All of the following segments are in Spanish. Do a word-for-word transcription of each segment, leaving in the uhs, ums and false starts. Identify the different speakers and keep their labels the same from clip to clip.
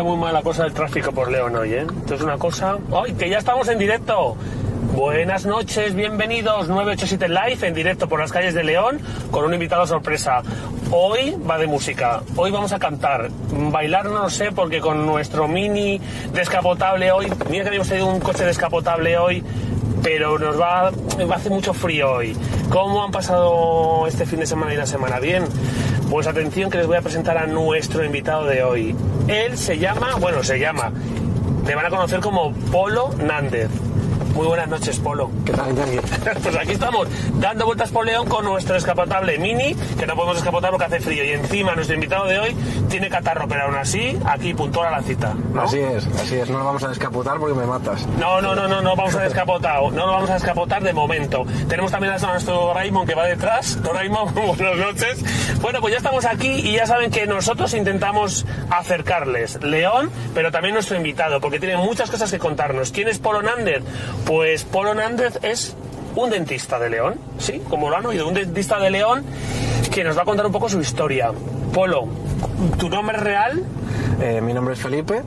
Speaker 1: muy mala cosa del tráfico por León hoy, ¿eh? Esto es una cosa... ¡Ay, que ya estamos en directo! Buenas noches, bienvenidos, nueve ochenta y siete Live en directo por las calles de León con un invitado sorpresa. Hoy va de música, hoy vamos a cantar, bailar no lo sé porque con nuestro mini descapotable hoy, mira que habíamos tenido un coche descapotable hoy, pero nos va, va a hacer mucho frío hoy. ¿Cómo han pasado este fin de semana y la semana? Bien, pues atención que les voy a presentar a nuestro invitado de hoy. Él se llama, bueno se llama, le van a conocer como Polo Nández. Muy buenas noches, Polo.
Speaker 2: ¿Qué tal, Iñaki?
Speaker 1: Pues aquí estamos, dando vueltas por León con nuestro descapotable mini, que no podemos descapotar porque hace frío. Y encima nuestro invitado de hoy tiene catarro, pero aún así, aquí puntual a la cita, ¿no?
Speaker 2: Así es, así es. No lo vamos a descapotar porque me matas.
Speaker 1: No, no, no, no, no vamos a descapotar. No lo vamos a descapotar de momento. Tenemos también a nuestro Raymond que va detrás. Raymond, buenas noches. Bueno, pues ya estamos aquí y ya saben que nosotros intentamos acercarles León, pero también nuestro invitado, porque tiene muchas cosas que contarnos. ¿Quién es Polo Nández? Pues Polo Nández es un dentista de León, sí, como lo han oído, un dentista de León que nos va a contar un poco su historia. Polo, ¿tu nombre real?
Speaker 2: Eh, mi nombre es Felipe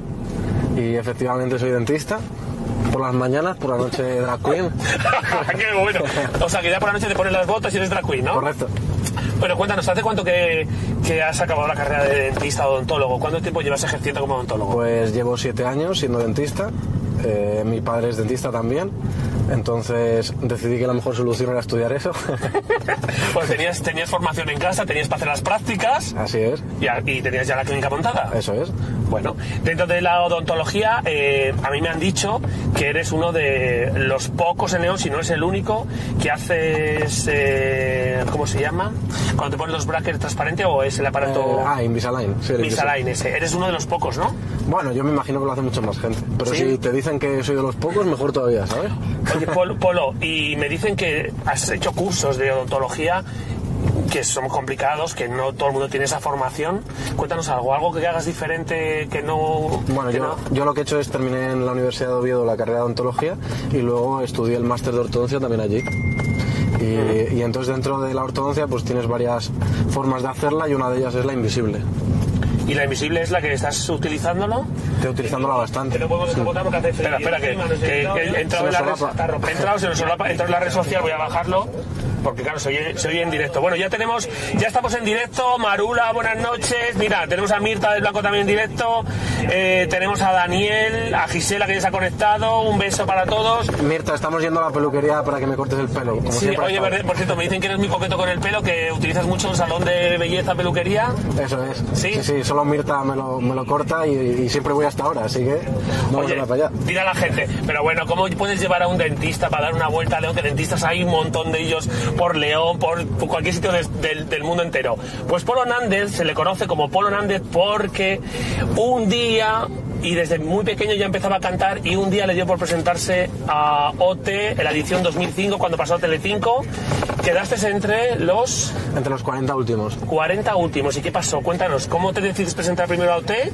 Speaker 2: y efectivamente soy dentista. Por las mañanas, por la noche drag queen.
Speaker 1: ¡Qué bueno! O sea, que ya por la noche te pones las botas y eres drag queen, ¿no?
Speaker 2: Correcto.
Speaker 1: Bueno, cuéntanos, ¿hace cuánto que, que has acabado la carrera de dentista o odontólogo? ¿Cuánto tiempo llevas ejerciendo como odontólogo?
Speaker 2: Pues llevo siete años siendo dentista. Eh, mi padre es dentista también, entonces decidí que la mejor solución era estudiar eso.
Speaker 1: Pues tenías, tenías formación en casa, tenías para hacer las prácticas.
Speaker 2: Así es.
Speaker 1: Y, y tenías ya la clínica montada.
Speaker 2: Eso es.
Speaker 1: Bueno, dentro de la odontología, eh, a mí me han dicho que eres uno de los pocos en León, si no es el único, que haces, eh, ¿cómo se llama? Cuando te pones los brackets transparentes o es el aparato...
Speaker 2: Eh, ah, Invisalign. Sí,
Speaker 1: Invisalign, ese. Eres uno de los pocos, ¿no?
Speaker 2: Bueno, yo me imagino que lo hace mucho más gente. Pero
Speaker 1: ¿sí?
Speaker 2: Si te dicen que soy de los pocos, mejor todavía, ¿sabes?
Speaker 1: Oye, Polo, Polo, y me dicen que has hecho cursos de odontología que son complicados, que no todo el mundo tiene esa formación. Cuéntanos algo, algo que hagas diferente, que no...
Speaker 2: Bueno,
Speaker 1: que
Speaker 2: yo,
Speaker 1: no...
Speaker 2: yo lo que he hecho es terminé en la Universidad de Oviedo la carrera de odontología y luego estudié el máster de ortodoncia también allí. Y, y entonces dentro de la ortodoncia pues tienes varias formas de hacerla y una de ellas es la invisible.
Speaker 1: ¿Y la invisible es la que estás utilizándolo?
Speaker 2: Estoy utilizándola bastante.
Speaker 1: Que no podemos descapotar porque hace frío. Espera, espera, que, que, que he entrado en la red, he entrado, se nos solapa, he entrado en la red social, voy a bajarlo. Porque claro, se oye, se oye en directo. Bueno, ya tenemos, ya estamos en directo. Marula, buenas noches. Mira, tenemos a Mirta del Blanco también en directo. Eh, tenemos a Daniel, a Gisela que ya se ha conectado. Un beso para todos.
Speaker 2: Mirta, estamos yendo a la peluquería para que me cortes el pelo. Como
Speaker 1: sí, oye, por, por cierto, me dicen que eres muy coqueto con el pelo, que utilizas mucho el salón de belleza, peluquería.
Speaker 2: Eso es.
Speaker 1: Sí,
Speaker 2: sí, sí solo Mirta me lo, me lo corta y, y siempre voy hasta ahora, así que vamos
Speaker 1: oye,
Speaker 2: a para allá.
Speaker 1: Dile a la gente, pero bueno, ¿cómo puedes llevar a un dentista para dar una vuelta a León? Que dentistas hay un montón de ellos por León, por, por cualquier sitio de, de, del mundo entero. Pues Polo Nández se le conoce como Polo Nández porque un día, y desde muy pequeño ya empezaba a cantar, y un día le dio por presentarse a O T en la edición dos mil cinco, cuando pasó a Telecinco. Quedaste entre los...
Speaker 2: Entre los cuarenta últimos.
Speaker 1: cuarenta últimos. ¿Y qué pasó? Cuéntanos, ¿cómo te decides presentar primero a O T?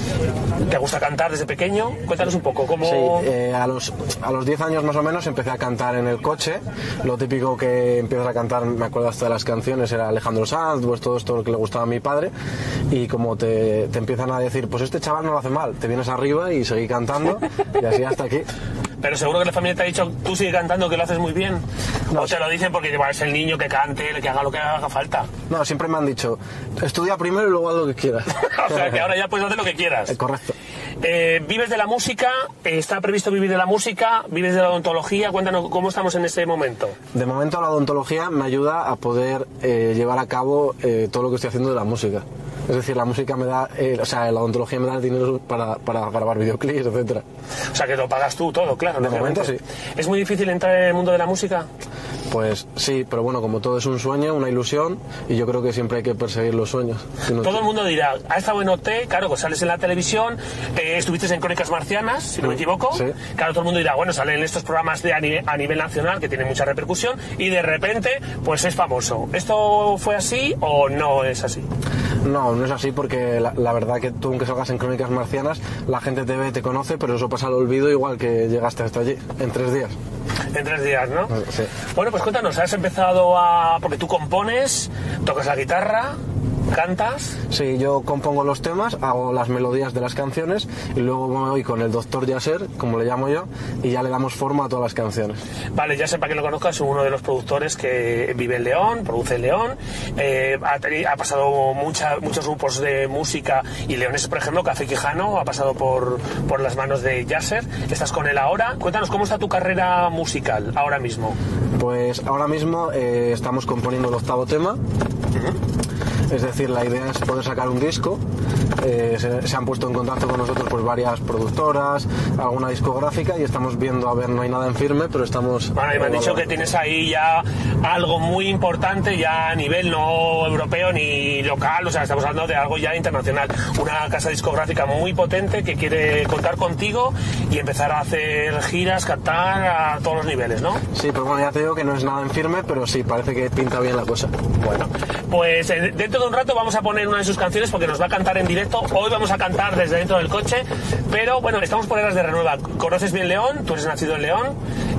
Speaker 1: ¿Te gusta cantar desde pequeño? Cuéntanos un poco, ¿cómo...?
Speaker 2: Sí, eh, a los a los diez años más o menos empecé a cantar en el coche. Lo típico que empiezas a cantar, me acuerdo hasta de las canciones, era Alejandro Sanz, pues todo esto que le gustaba a mi padre. Y como te, te empiezan a decir, pues este chaval no lo hace mal, te vienes arriba y seguí cantando y así hasta aquí.
Speaker 1: Pero seguro que la familia te ha dicho, tú sigue cantando, que lo haces muy bien.
Speaker 2: No,
Speaker 1: o te lo dicen porque es el niño que cante, que haga lo que haga falta.
Speaker 2: No, siempre me han dicho, estudia primero y luego haz lo que quieras.
Speaker 1: O sea, que ahora ya puedes hacer lo que quieras.
Speaker 2: Eh, correcto.
Speaker 1: Eh, ¿Vives de la música? ¿Está previsto vivir de la música? ¿Vives de la odontología? Cuéntanos cómo estamos en ese momento.
Speaker 2: De momento la odontología me ayuda a poder eh, llevar a cabo eh, todo lo que estoy haciendo de la música. Es decir, la música me da, eh, o sea, la odontología me da el dinero para, para grabar videoclips, etcétera.
Speaker 1: O sea, que lo pagas tú todo, claro.
Speaker 2: De momento sí.
Speaker 1: ¿Es muy difícil entrar en el mundo de la música?
Speaker 2: Pues sí, pero bueno, como todo es un sueño, una ilusión, y yo creo que siempre hay que perseguir los sueños. Si no
Speaker 1: todo
Speaker 2: te...
Speaker 1: el mundo dirá, ha estado en O T, claro, pues sales en la televisión, eh, estuviste en Crónicas Marcianas, si no me equivoco.
Speaker 2: Sí.
Speaker 1: Claro, todo el mundo dirá, bueno, salen en estos programas de a, nivel, a nivel nacional que tienen mucha repercusión, y de repente, pues es famoso. ¿Esto fue así o no es así?
Speaker 2: No, no es así porque la, la verdad que tú, aunque salgas en Crónicas Marcianas, la gente te ve, te conoce, pero eso pasa al olvido igual que llegaste hasta allí, en tres días.
Speaker 1: En tres días, ¿no?
Speaker 2: Sí.
Speaker 1: Bueno, pues cuéntanos, has empezado a... porque tú compones, tocas la guitarra, ¿Cantas?
Speaker 2: Sí, yo compongo los temas, hago las melodías de las canciones y luego me voy con el doctor Yasser, como le llamo yo, y ya le damos forma a todas las canciones.
Speaker 1: Vale, Yasser, para que lo conozcas, es uno de los productores que vive en León, produce en León, eh, ha, teni- ha pasado mucha, muchos grupos de música y leoneses, por ejemplo, Café Quijano ha pasado por, por las manos de Yasser. Estás con él ahora. Cuéntanos, ¿cómo está tu carrera musical ahora mismo?
Speaker 2: Pues ahora mismo eh, estamos componiendo el octavo tema.
Speaker 1: Uh-huh.
Speaker 2: Es decir, la idea es poder sacar un disco. Eh, se, se han puesto en contacto con nosotros pues varias productoras, alguna discográfica, y estamos viendo, a ver, no hay nada en firme, pero estamos...
Speaker 1: Bueno, y me han dicho que tienes ahí ya algo muy importante, ya a nivel no europeo ni local, o sea, estamos hablando de algo ya internacional. Una casa discográfica muy potente que quiere contar contigo y empezar a hacer giras, cantar a todos los niveles, ¿no?
Speaker 2: Sí, pero bueno, ya te digo que no es nada en firme, pero sí, parece que pinta bien la cosa.
Speaker 1: Bueno, pues eh, dentro de un rato vamos a poner una de sus canciones porque nos va a cantar en directo. Hoy vamos a cantar desde dentro del coche, pero bueno, estamos por Eras de Renueva. Conoces bien León, tú eres nacido en León,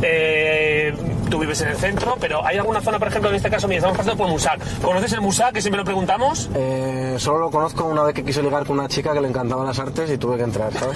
Speaker 1: eh, tú vives en el centro, pero ¿hay alguna zona, por ejemplo, en este caso, mira, estamos pasando por Musac? ¿Conoces el Musac, que siempre lo preguntamos?
Speaker 2: Eh, solo lo conozco una vez que quise ligar con una chica que le encantaban las artes y tuve que entrar, ¿sabes?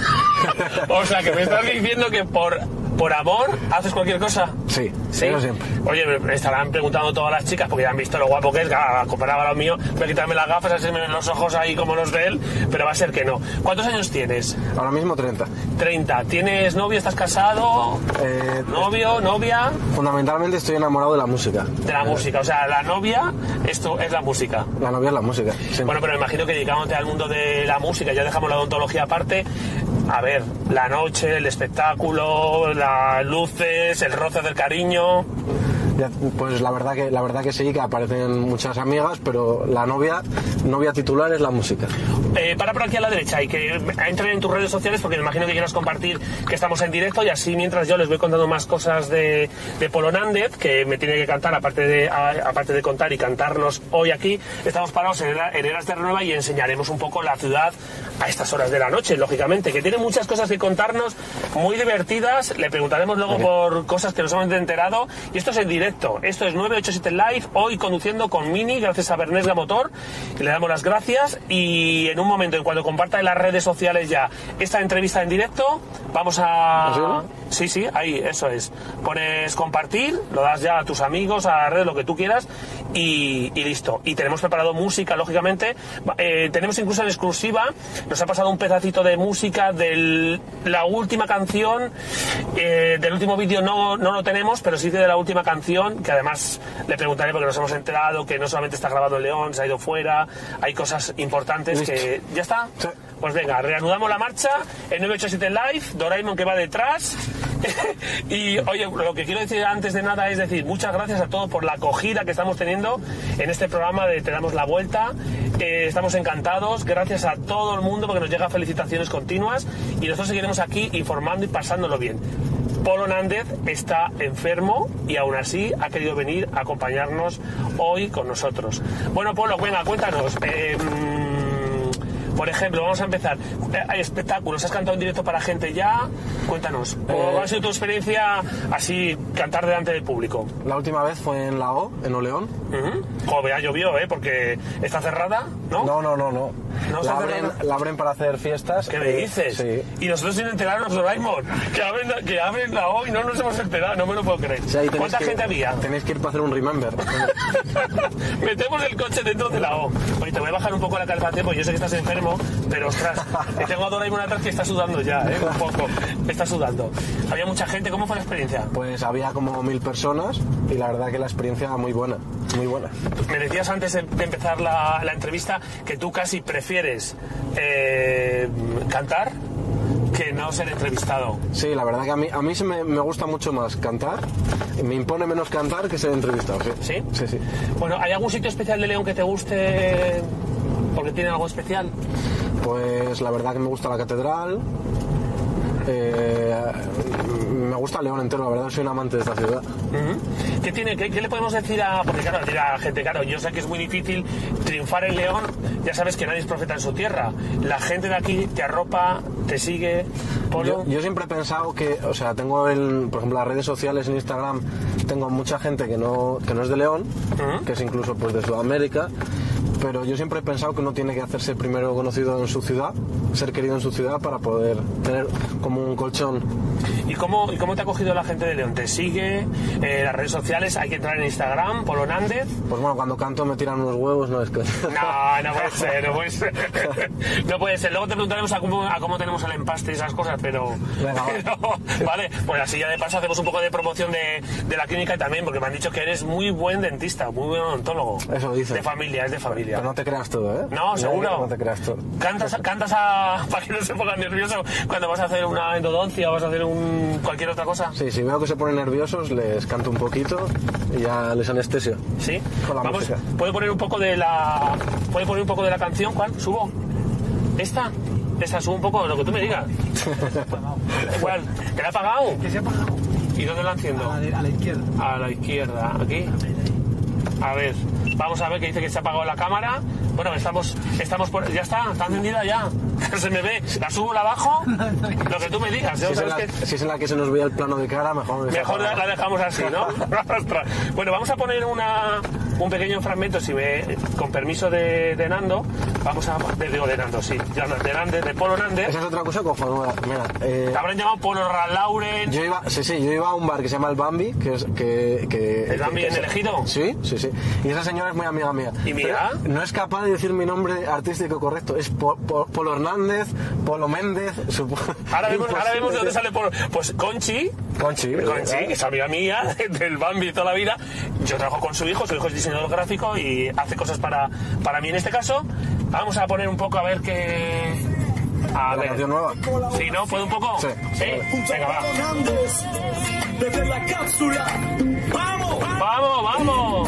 Speaker 1: O sea, que me estás diciendo que por, por amor haces cualquier cosa.
Speaker 2: Sí,
Speaker 1: ¿Sí?
Speaker 2: eso siempre.
Speaker 1: Oye, me estarán preguntando todas las chicas, porque ya han visto lo guapo que es, comparado a lo mío, voy a quitarme las gafas, así me ven los ojos ahí como los de él, pero va a ser que no. ¿Cuántos años tienes?
Speaker 2: Ahora mismo treinta.
Speaker 1: treinta. ¿Tienes novio? ¿Estás casado?
Speaker 2: Eh,
Speaker 1: ¿Novio? ¿Novia?
Speaker 2: Fundamentalmente estoy enamorado de la música.
Speaker 1: De la música, o sea, la novia, esto es la música.
Speaker 2: La novia es la música, siempre.
Speaker 1: Bueno, pero me imagino que dedicándote al mundo de la música, ya dejamos la odontología aparte, a ver, la noche, el espectáculo, las luces, el roce del cariño...
Speaker 2: Ya, pues la verdad que la verdad que sí, que aparecen muchas amigas, pero la novia novia titular es la música.
Speaker 1: Eh, para por aquí a la derecha y que entren en tus redes sociales, porque me imagino que quieras compartir que estamos en directo, y así mientras yo les voy contando más cosas de, de Polo Nández, que me tiene que cantar, aparte de, a, aparte de contar y cantarnos hoy aquí. Estamos parados en, en Eras de Renueva y enseñaremos un poco la ciudad a estas horas de la noche, lógicamente, que tiene muchas cosas que contarnos, muy divertidas. Le preguntaremos luego
Speaker 2: Vale.
Speaker 1: por cosas que nos hemos enterado, y esto es en directo. Esto es nueve ochenta y siete Live, hoy conduciendo con Mini, gracias a Bernesga Motor, le damos las gracias, y en un momento, en cuanto comparta en las redes sociales ya esta entrevista en directo, vamos a...
Speaker 2: ¿Así, no?
Speaker 1: Sí, sí, ahí, eso es. Pones compartir, lo das ya a tus amigos, a la red, lo que tú quieras, y, y listo. Y tenemos preparado música, lógicamente. Eh, tenemos incluso en exclusiva, nos ha pasado un pedacito de música de la última canción, eh, del último vídeo no, no lo tenemos, pero sí de la última canción, que además le preguntaré porque nos hemos enterado que no solamente está grabado en León, se ha ido fuera, hay cosas importantes.
Speaker 2: Listo.
Speaker 1: Que... ¿Ya está?
Speaker 2: Sí.
Speaker 1: Pues venga, reanudamos la marcha en nueve ochenta y siete Live, Doraemon que va detrás. Y oye, lo que quiero decir antes de nada es decir muchas gracias a todos por la acogida que estamos teniendo en este programa de Te Damos la Vuelta. Eh, estamos encantados, gracias a todo el mundo porque nos llegan felicitaciones continuas, y nosotros seguiremos aquí informando y pasándolo bien. Polo Nández está enfermo y aún así ha querido venir a acompañarnos hoy con nosotros. Bueno, Polo, venga, cuéntanos. Eh, Por ejemplo, vamos a empezar. Hay espectáculos, has cantado en directo para gente ya. Cuéntanos, ¿cómo
Speaker 2: Eh,
Speaker 1: ha sido tu experiencia así, cantar delante del público?
Speaker 2: La última vez fue en la O, en Oleón.
Speaker 1: Uh-huh. Joder, ya llovió, ¿eh? Porque está cerrada, ¿no?
Speaker 2: No, no, no, no.
Speaker 1: ¿No
Speaker 2: la,
Speaker 1: está
Speaker 2: abren,
Speaker 1: cerrada?
Speaker 2: la abren para hacer fiestas.
Speaker 1: ¿Qué me
Speaker 2: eh,
Speaker 1: dices?
Speaker 2: Sí.
Speaker 1: Y nosotros sin enterarnos, Doraemon, que abren, que abren la O y no nos hemos enterado, no me lo puedo creer.
Speaker 2: Sí, ahí tenéis
Speaker 1: ¿Cuánta
Speaker 2: que-
Speaker 1: gente había?
Speaker 2: Tenéis que ir para hacer un remember.
Speaker 1: Metemos el coche dentro de la O. Oye, te voy a bajar un poco la calefacción porque yo sé que estás enfermo, pero ostras, tengo a Doraemon atrás que está sudando ya, ¿eh? Un poco. Está sudando. Había mucha gente, ¿cómo fue la experiencia?
Speaker 2: Pues había como mil personas y la verdad que la experiencia muy buena, muy buena.
Speaker 1: Me decías antes de empezar la, la entrevista que tú casi prefieres eh, cantar que no ser entrevistado.
Speaker 2: Sí, la verdad que a mí, a mí se me, me gusta mucho más cantar, me impone menos cantar que ser entrevistado, sí.
Speaker 1: ¿Sí?
Speaker 2: Sí, sí.
Speaker 1: Bueno, ¿hay algún sitio especial de León que te guste porque tiene algo especial?
Speaker 2: Pues la verdad que me gusta la catedral, eh, me gusta León entero, la verdad soy un amante de esta ciudad.
Speaker 1: Uh-huh. ¿Qué, tiene, qué, ¿Qué le podemos decir a...? Porque claro, decir a la gente, claro, yo sé que es muy difícil triunfar en León, ya sabes que nadie es profeta en su tierra. La gente de aquí te arropa, te sigue, Polo.
Speaker 2: Yo, yo siempre he pensado que, o sea, tengo, el, por ejemplo, las redes sociales en Instagram, tengo mucha gente que no, que no es de León,
Speaker 1: Uh-huh.
Speaker 2: que es incluso pues de Sudamérica, pero yo siempre he pensado que uno tiene que hacerse primero conocido en su ciudad, ser querido en su ciudad para poder tener como un colchón.
Speaker 1: ¿Y cómo, y cómo te ha cogido la gente de León? ¿Te sigue? Eh, las redes sociales, hay que entrar en Instagram, Polo Nández.
Speaker 2: Pues bueno, cuando canto me tiran unos huevos, no es que...
Speaker 1: No, no puede ser, no puede ser. No puede ser. Luego te preguntaremos a cómo, a cómo tenemos el empaste y esas cosas, pero...
Speaker 2: Venga,
Speaker 1: pero vale, pues así ya de paso hacemos un poco de promoción de, de la clínica también, porque me han dicho que eres muy buen dentista, muy buen odontólogo.
Speaker 2: Eso dice.
Speaker 1: De familia, es de familia.
Speaker 2: Pero no te creas todo, ¿eh?
Speaker 1: No, seguro.
Speaker 2: No te creas todo.
Speaker 1: Cantas, cantas a... para que no se pongan nerviosos cuando vas a hacer una endodoncia o vas a hacer un cualquier otra cosa.
Speaker 2: Sí, si veo que se ponen nerviosos, les canto un poquito y ya les anestesio.
Speaker 1: Sí.
Speaker 2: Con la
Speaker 1: Vamos,
Speaker 2: música.
Speaker 1: ¿puede poner un poco de la... ¿Puede poner un poco de la canción, Juan? ¿Subo? ¿Esta? Esta, subo un poco, lo que tú me digas. Igual, ¿te la ha apagado?
Speaker 3: Que se ha apagado.
Speaker 1: ¿Y dónde la enciendo?
Speaker 3: A la, a la izquierda.
Speaker 1: A la izquierda, aquí. A ver, vamos a ver que dice que se ha apagado la cámara. Bueno, estamos, estamos por... Ya está, está encendida ya. Se me ve. La subo, la bajo. Lo que tú me digas.
Speaker 2: Si es, en la,
Speaker 1: que...
Speaker 2: si es en la que se nos veía el plano de cara, mejor...
Speaker 1: Mejor la, la dejamos así, ¿no? Bueno, vamos a poner una, un pequeño fragmento, si me, con permiso de, de Nando. Vamos a... De, digo, de Nando, sí. De, de, Nández, de Polo Nández.
Speaker 2: Esa es otra cosa cojonuda. Mira, eh,
Speaker 1: te habrán llamado Polo Lauren.
Speaker 2: Yo iba, sí, sí, yo iba a un bar que se llama El Bambi, que es... Que, que,
Speaker 1: ¿El Bambi
Speaker 2: que,
Speaker 1: en
Speaker 2: que,
Speaker 1: el Ejido?
Speaker 2: Sí, sí, sí. Y esa señora es muy amiga mía.
Speaker 1: ¿Y mira?
Speaker 2: Pero no es capaz de decir mi nombre artístico correcto. Es po, po, Polo Hernández, Polo Méndez... Supo...
Speaker 1: Ahora vemos, ahora vemos de dónde sale Polo... Pues Conchi...
Speaker 2: Conchi.
Speaker 1: Conchi, que es amiga mía, del Bambi toda la vida. Yo trabajo con su hijo, su hijo es diseñador gráfico y hace cosas para, para mí en este caso. Vamos a poner un poco a ver qué... A
Speaker 2: ¿La
Speaker 1: ver.
Speaker 2: canción nueva?
Speaker 1: Sí, ¿no? ¿Puedo un poco?
Speaker 2: Sí.
Speaker 1: ¿Sí? Venga, va.
Speaker 3: Desde la cápsula. ¡Vamos!
Speaker 1: ¡Vamos, vamos!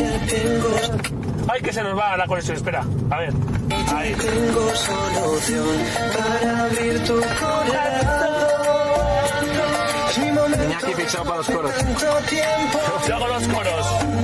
Speaker 1: Ay, que se nos va la conexión, espera. A ver. Ahí.
Speaker 4: Tengo solución para abrir tu corazón.
Speaker 2: Iñaki fichado para los coros.
Speaker 1: Luego los coros.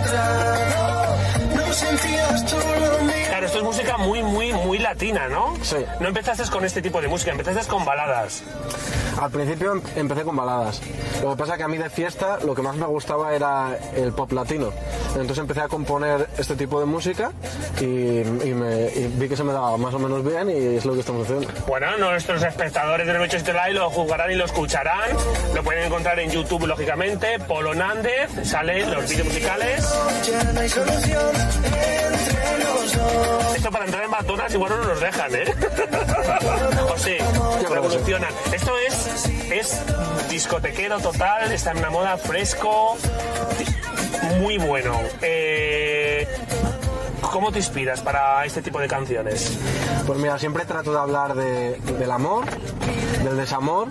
Speaker 4: No sentías tú lo mismo.
Speaker 1: Claro, esto es música muy, muy, muy latina, ¿no?
Speaker 2: Sí.
Speaker 1: No empezaste con este tipo de música, empezaste con baladas.
Speaker 2: Al principio em- empecé con baladas. Lo que pasa es que a mí de fiesta lo que más me gustaba era el pop latino. Entonces empecé a componer este tipo de música y, y, me, y vi que se me daba más o menos bien y es lo que estamos haciendo.
Speaker 1: Bueno, nuestros espectadores de nueve ocho siete Live lo juzgarán y lo escucharán. Lo pueden encontrar en YouTube, lógicamente. Polo Nández, salen los vídeos musicales.
Speaker 4: Ya no hay solución entre los dos.
Speaker 1: Esto para entrar en McDonald's igual no nos dejan, ¿eh? O sí,
Speaker 2: Yo creo que
Speaker 1: revolucionan. Esto es, es discotequero total, está en una moda fresco, muy bueno. Eh, ¿Cómo te inspiras para este tipo de canciones?
Speaker 2: Pues mira, siempre trato de hablar de, del amor, del desamor.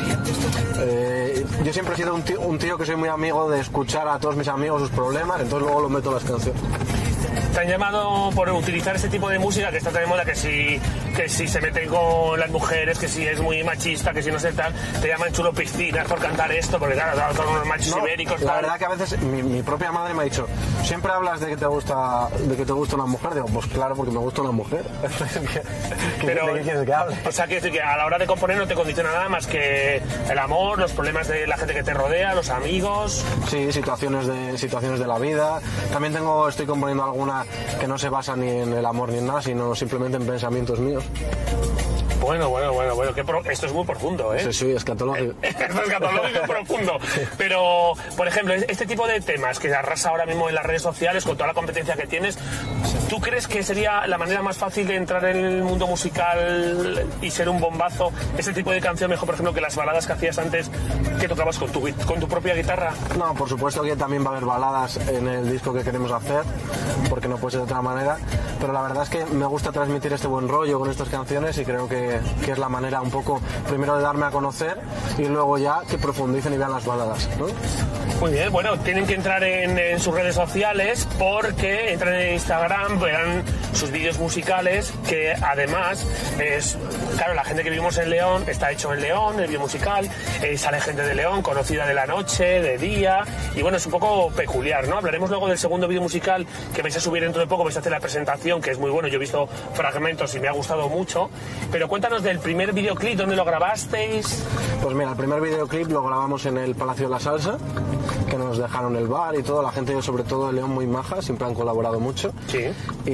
Speaker 2: Eh, yo siempre he sido un tío, un tío que soy muy amigo de escuchar a todos mis amigos sus problemas, entonces luego los meto en las canciones.
Speaker 1: Te han llamado por utilizar este tipo de música que está tan de moda, que si, que si se meten con las mujeres, que si es muy machista, que si no sé tal, te llaman chulo piscinas por cantar esto, porque claro, son unos machos
Speaker 2: No,
Speaker 1: ibéricos.
Speaker 2: la
Speaker 1: tal.
Speaker 2: verdad que a veces mi, mi propia madre me ha dicho, siempre hablas de que te gusta de que te gusta una mujer. Digo, pues claro, porque me gusta una mujer. ¿Qué,
Speaker 1: Pero,
Speaker 2: ¿De qué quieres que hable?
Speaker 1: o sea, quiero decir que a la hora de componer no te condiciona nada más que el amor, los problemas de la gente que te rodea, los amigos.
Speaker 2: Sí, situaciones de situaciones de la vida. También tengo, estoy componiendo alguna que no se basa ni en el amor ni en nada, sino simplemente en pensamientos míos.
Speaker 1: Bueno, bueno, bueno, bueno, qué pro... esto es muy profundo, ¿eh?
Speaker 2: Sí, sí, escatológico.
Speaker 1: Esto es escatológico profundo. Pero, por ejemplo, este tipo de temas que arrasa ahora mismo en las redes sociales con toda la competencia que tienes, ¿tú crees que sería la manera más fácil de entrar en el mundo musical y ser un bombazo? ¿Ese tipo de canción mejor, por ejemplo, que las baladas que hacías antes, que tocabas con tu, con tu propia guitarra?
Speaker 2: No, por supuesto que también va a haber baladas en el disco que queremos hacer, porque no puede ser de otra manera, pero la verdad es que me gusta transmitir este buen rollo con estas canciones y creo que, que es la manera un poco, primero de darme a conocer y luego ya que profundicen y vean las baladas, ¿no?
Speaker 1: Muy bien, bueno, tienen que entrar en, en sus redes sociales porque entran en Instagram, verán sus vídeos musicales que además es, claro, la gente que vivimos en León está hecho en León, el vídeo musical, eh, sale gente de León, conocida de la noche, de día, y bueno, es un poco peculiar, ¿no? Hablaremos luego del segundo vídeo musical que vais a subir dentro de poco, vais a hacer la presentación, que es muy bueno, yo he visto fragmentos y me ha gustado mucho, pero cuéntanos del primer videoclip, ¿dónde lo grabasteis?
Speaker 2: Pues mira, el primer videoclip lo grabamos en el Palacio de la Salsa, que nos dejaron el bar y todo, la gente sobre todo de León muy maja, siempre han colaborado mucho.
Speaker 1: Sí.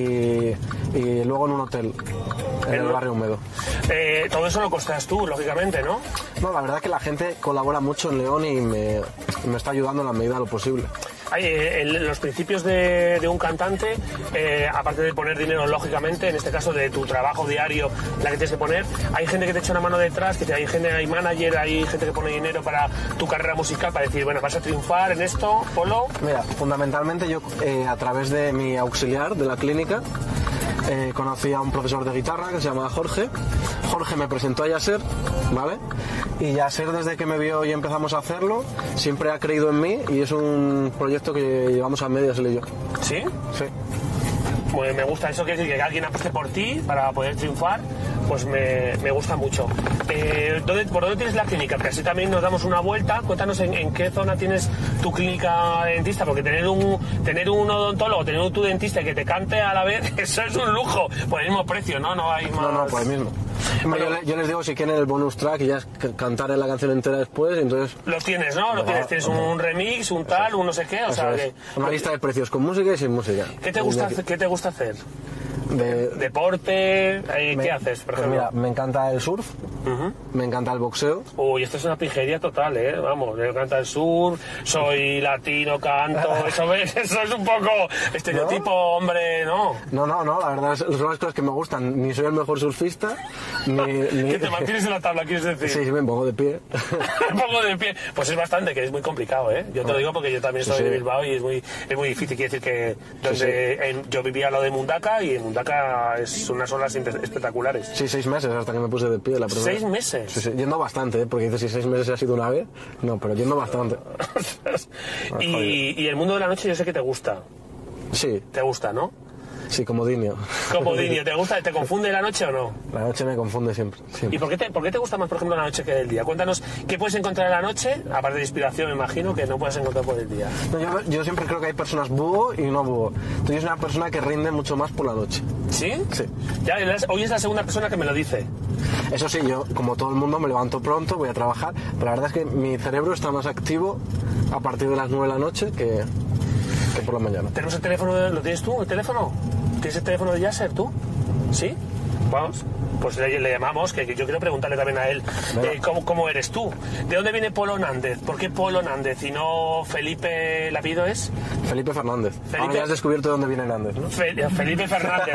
Speaker 2: Y, y luego en un hotel, en el barrio Húmedo.
Speaker 1: Eh, todo eso lo costas tú, lógicamente, ¿no?
Speaker 2: No, la verdad es que la gente colabora mucho en León y me, me está ayudando en la medida de lo posible.
Speaker 1: Hay, eh, el, los principios de, de un cantante, eh, aparte de poner dinero, lógicamente, en este caso de tu trabajo diario, la que tienes que poner, hay gente que te echa una mano detrás, que te, hay gente, hay manager, hay gente que pone dinero para tu carrera musical, para decir, bueno, vas a triunfar en esto, Polo.
Speaker 2: Mira, fundamentalmente yo eh, a través de mi auxiliar de la clínica eh, conocí a un profesor de guitarra que se llama Jorge. Jorge me presentó a Yasser, ¿vale? Y Yasser, desde que me vio y empezamos a hacerlo, siempre ha creído en mí y es un proyecto que llevamos a medias él y yo.
Speaker 1: ¿Sí?
Speaker 2: Sí.
Speaker 1: Pues me gusta eso, quiere decir que alguien apueste por ti para poder triunfar, pues me, me gusta mucho. Eh, ¿dónde, ¿Por dónde tienes la clínica? Porque así también nos damos una vuelta. Cuéntanos en, en qué zona tienes tu clínica de dentista, porque tener un tener un odontólogo, tener un tu dentista y que te cante a la vez, eso es un lujo. Por el mismo precio, ¿no? No hay más...
Speaker 2: No, no, por el mismo. Bueno, yo, yo les digo si quieren el bonus track y ya es cantar la canción entera después, entonces...
Speaker 1: Lo tienes, ¿no? Lo no, tienes, tienes no. un remix, un tal, un no sé qué, o sea que...
Speaker 2: Una lista de precios con música y sin música.
Speaker 1: ¿Qué te gusta, ¿qué te gusta hacer?
Speaker 2: De,
Speaker 1: Deporte, ¿qué
Speaker 2: me,
Speaker 1: haces, por
Speaker 2: pues
Speaker 1: ejemplo?
Speaker 2: Mira, me encanta el surf, uh-huh. me encanta el boxeo.
Speaker 1: Uy, esto es una pijería total, ¿eh? Vamos, me encanta el surf, soy latino, canto, eso, eso es un poco estereotipo, ¿no? Hombre, ¿no?
Speaker 2: No, no, no, la verdad son las cosas que me gustan. Ni soy el mejor surfista, ni... ni...
Speaker 1: ¿Que te mantienes en la tabla, quieres decir?
Speaker 2: Sí, sí, me pongo de pie.
Speaker 1: Me pongo de pie. Pues es bastante, que es muy complicado, ¿eh? Yo te lo digo porque yo también soy sí, sí. de Bilbao y es muy, es muy difícil. Quiere decir que donde sí, sí. En, yo vivía al lado de Mundaka y en Mundaka es unas olas espectaculares.
Speaker 2: Sí, seis meses hasta que me puse de pie la primera.
Speaker 1: ¿Seis meses?
Speaker 2: Sí, sí, yendo bastante, ¿eh? Porque dices si seis meses ha sido una vez. No, pero yendo bastante.
Speaker 1: y, y el mundo de la noche yo sé que te gusta.
Speaker 2: Sí.
Speaker 1: ¿Te gusta, no?
Speaker 2: Sí, comodinio.
Speaker 1: Comodinio, ¿te gusta? ¿Te confunde la noche o no?
Speaker 2: La noche me confunde siempre. siempre.
Speaker 1: ¿Y por qué, te, por qué te gusta más, por ejemplo, la noche que el día? Cuéntanos, ¿qué puedes encontrar en la noche? Aparte de inspiración, me imagino, que no puedes encontrar por el día.
Speaker 2: No, yo, yo siempre creo que hay personas búho y no búho. Tú eres una persona que rinde mucho más por la noche.
Speaker 1: ¿Sí?
Speaker 2: Sí.
Speaker 1: Ya, hoy es la segunda persona que me lo dice.
Speaker 2: Eso sí, yo, como todo el mundo, me levanto pronto, voy a trabajar, pero la verdad es que mi cerebro está más activo a partir de las nueve de la noche que, que por la mañana.
Speaker 1: ¿Tenemos el teléfono? De, ¿Lo tienes tú, el teléfono? ¿Tienes el teléfono de Yasser, tú? ¿Sí? Vamos. Pues le, le llamamos, que, que yo quiero preguntarle también a él eh, ¿cómo, cómo eres tú. ¿De dónde viene Polo Nández? ¿Por qué Polo Nández y no Felipe? ¿El apellido es?
Speaker 2: Felipe Fernández.
Speaker 1: Felipe...
Speaker 2: Ahora ya has descubierto de dónde viene Nández, ¿no?
Speaker 1: Fe... Felipe Fernández.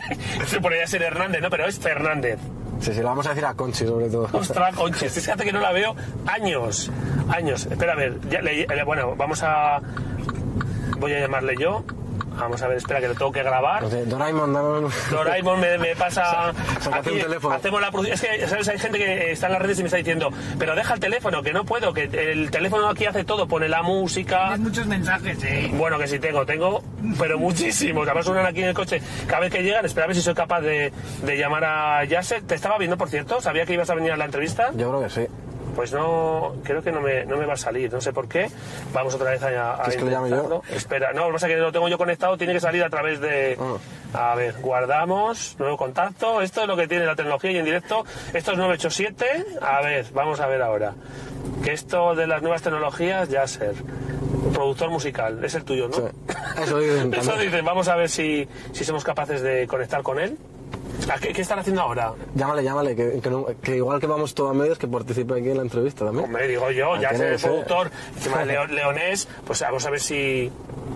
Speaker 1: Se podría ser Hernández, ¿no? Pero es Fernández.
Speaker 2: Sí, sí, lo vamos a decir a Conchi, sobre todo.
Speaker 1: Ostras, Conchi. Fíjate que no la veo años. Años. Espera, a ver. Ya, le, bueno, vamos a... Voy a llamarle yo. Vamos a ver, espera, que lo tengo que grabar.
Speaker 2: Okay, Doraemon, dame...
Speaker 1: Doraemon me, me pasa...
Speaker 2: Sácate
Speaker 1: aquí,
Speaker 2: un teléfono.
Speaker 1: Hacemos la producción. Es que, ¿sabes? Hay gente que está en las redes y me está diciendo, pero deja el teléfono, que no puedo, que el teléfono aquí hace todo, pone la música...
Speaker 5: Tienes muchos mensajes, ¿eh?
Speaker 1: Bueno, que sí tengo, tengo, pero muchísimos. Además suenan aquí en el coche. Cada vez que llegan, espera a ver si soy capaz de, de llamar a Yasser. ¿Te estaba viendo, por cierto? ¿Sabía que ibas a venir a la entrevista?
Speaker 2: Yo creo que sí.
Speaker 1: Pues no, creo que no me, no me va a salir, no sé por qué. Vamos otra vez a, a
Speaker 2: ¿Es que lo llame yo?
Speaker 1: Espera, no, lo que pasa es que lo tengo yo conectado, tiene que salir a través de...
Speaker 2: Oh.
Speaker 1: A ver, guardamos, nuevo contacto, esto es lo que tiene la tecnología y en directo. Esto es nueve ocho siete, a ver, vamos a ver ahora. Que esto de las nuevas tecnologías, Yasser, productor musical, es el tuyo, ¿no?
Speaker 2: Sí. Eso dicen.
Speaker 1: Eso dicen, vamos a ver si, si somos capaces de conectar con él. ¿Qué, ¿Qué están haciendo ahora?
Speaker 2: Llámale, llámale, que, que, no, que igual que vamos todos a medios, que participe aquí en la entrevista también.
Speaker 1: Hombre, digo yo, ya sé el
Speaker 2: ser.
Speaker 1: productor, encima leon, leonés, pues vamos a ver si...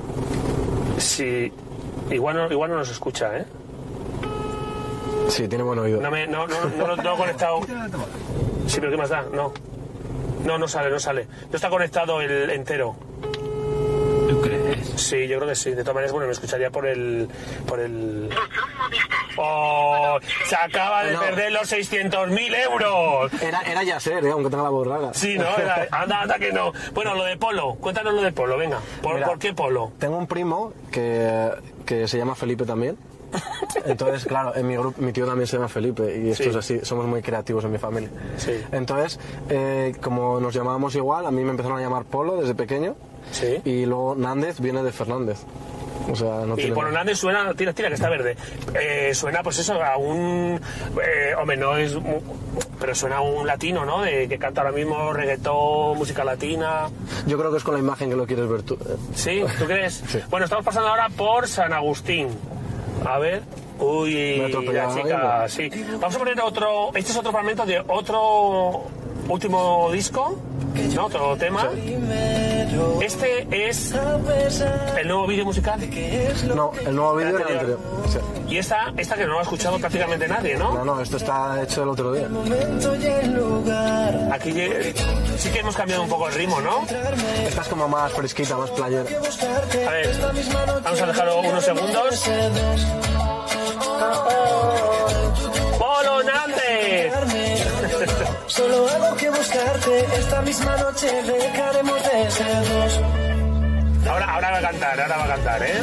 Speaker 1: si igual no, igual no nos escucha, ¿eh?
Speaker 2: Sí, tiene buen oído.
Speaker 1: No me, no, no, no, no, no he conectado... Sí, pero ¿qué más da? No. No, no sale, no sale. No está conectado el entero.
Speaker 5: ¿Tú crees?
Speaker 1: Sí, yo creo que sí. De todas maneras, bueno, me escucharía por el... por el... ¡Oh! Se acaba de no. perder los seiscientos mil euros.
Speaker 2: Era, era Yasser, ¿eh? Aunque tenga la voz rara.
Speaker 1: Sí, ¿no? Era, anda, anda que no. Bueno, lo de Polo. Cuéntanos lo de Polo, venga. ¿Por,
Speaker 2: Mira,
Speaker 1: ¿por qué Polo?
Speaker 2: Tengo un primo que, que se llama Felipe también. Entonces, claro, en mi grupo, mi tío también se llama Felipe y esto
Speaker 1: Sí.
Speaker 2: es así, somos muy creativos en mi familia.
Speaker 1: Sí.
Speaker 2: Entonces, eh, como nos llamábamos igual, a mí me empezaron a llamar Polo desde pequeño
Speaker 1: Sí.
Speaker 2: y luego Nández viene de Fernández. O sea, no
Speaker 1: Y
Speaker 2: tiene
Speaker 1: por
Speaker 2: nada.
Speaker 1: Hernández suena, tira, tira, que está verde. Eh, suena, pues eso, a un. Eh, hombre, no es. mu- Pero suena a un latino, ¿no? De, que canta ahora mismo reggaetón, música latina.
Speaker 2: Yo creo que es con la imagen que lo quieres ver tú.
Speaker 1: ¿Sí? ¿Tú crees?
Speaker 2: Sí.
Speaker 1: Bueno, estamos pasando ahora por San Agustín. A ver. Uy,
Speaker 2: Me he atropellado
Speaker 1: la chica,
Speaker 2: ahora
Speaker 1: sí. Vamos a poner otro. Este es otro fragmento de otro último disco, ¿no? Otro tema. Este es el nuevo vídeo musical.
Speaker 2: No, el nuevo vídeo era el
Speaker 1: anterior.
Speaker 2: anterior. Sí.
Speaker 1: Y esta, esta que no lo ha escuchado prácticamente nadie, ¿no?
Speaker 2: No, no, esto está hecho el otro día.
Speaker 1: Aquí eh, sí que hemos cambiado un poco el ritmo, ¿no?
Speaker 2: Esta es como más fresquita, más playera.
Speaker 1: A ver, vamos a dejarlo unos segundos. ¡Polo Nández!
Speaker 4: Solo algo que buscarte, esta misma noche dejaremos de ser dos.
Speaker 1: Ahora, ahora va a cantar, ahora va a cantar, ¿eh?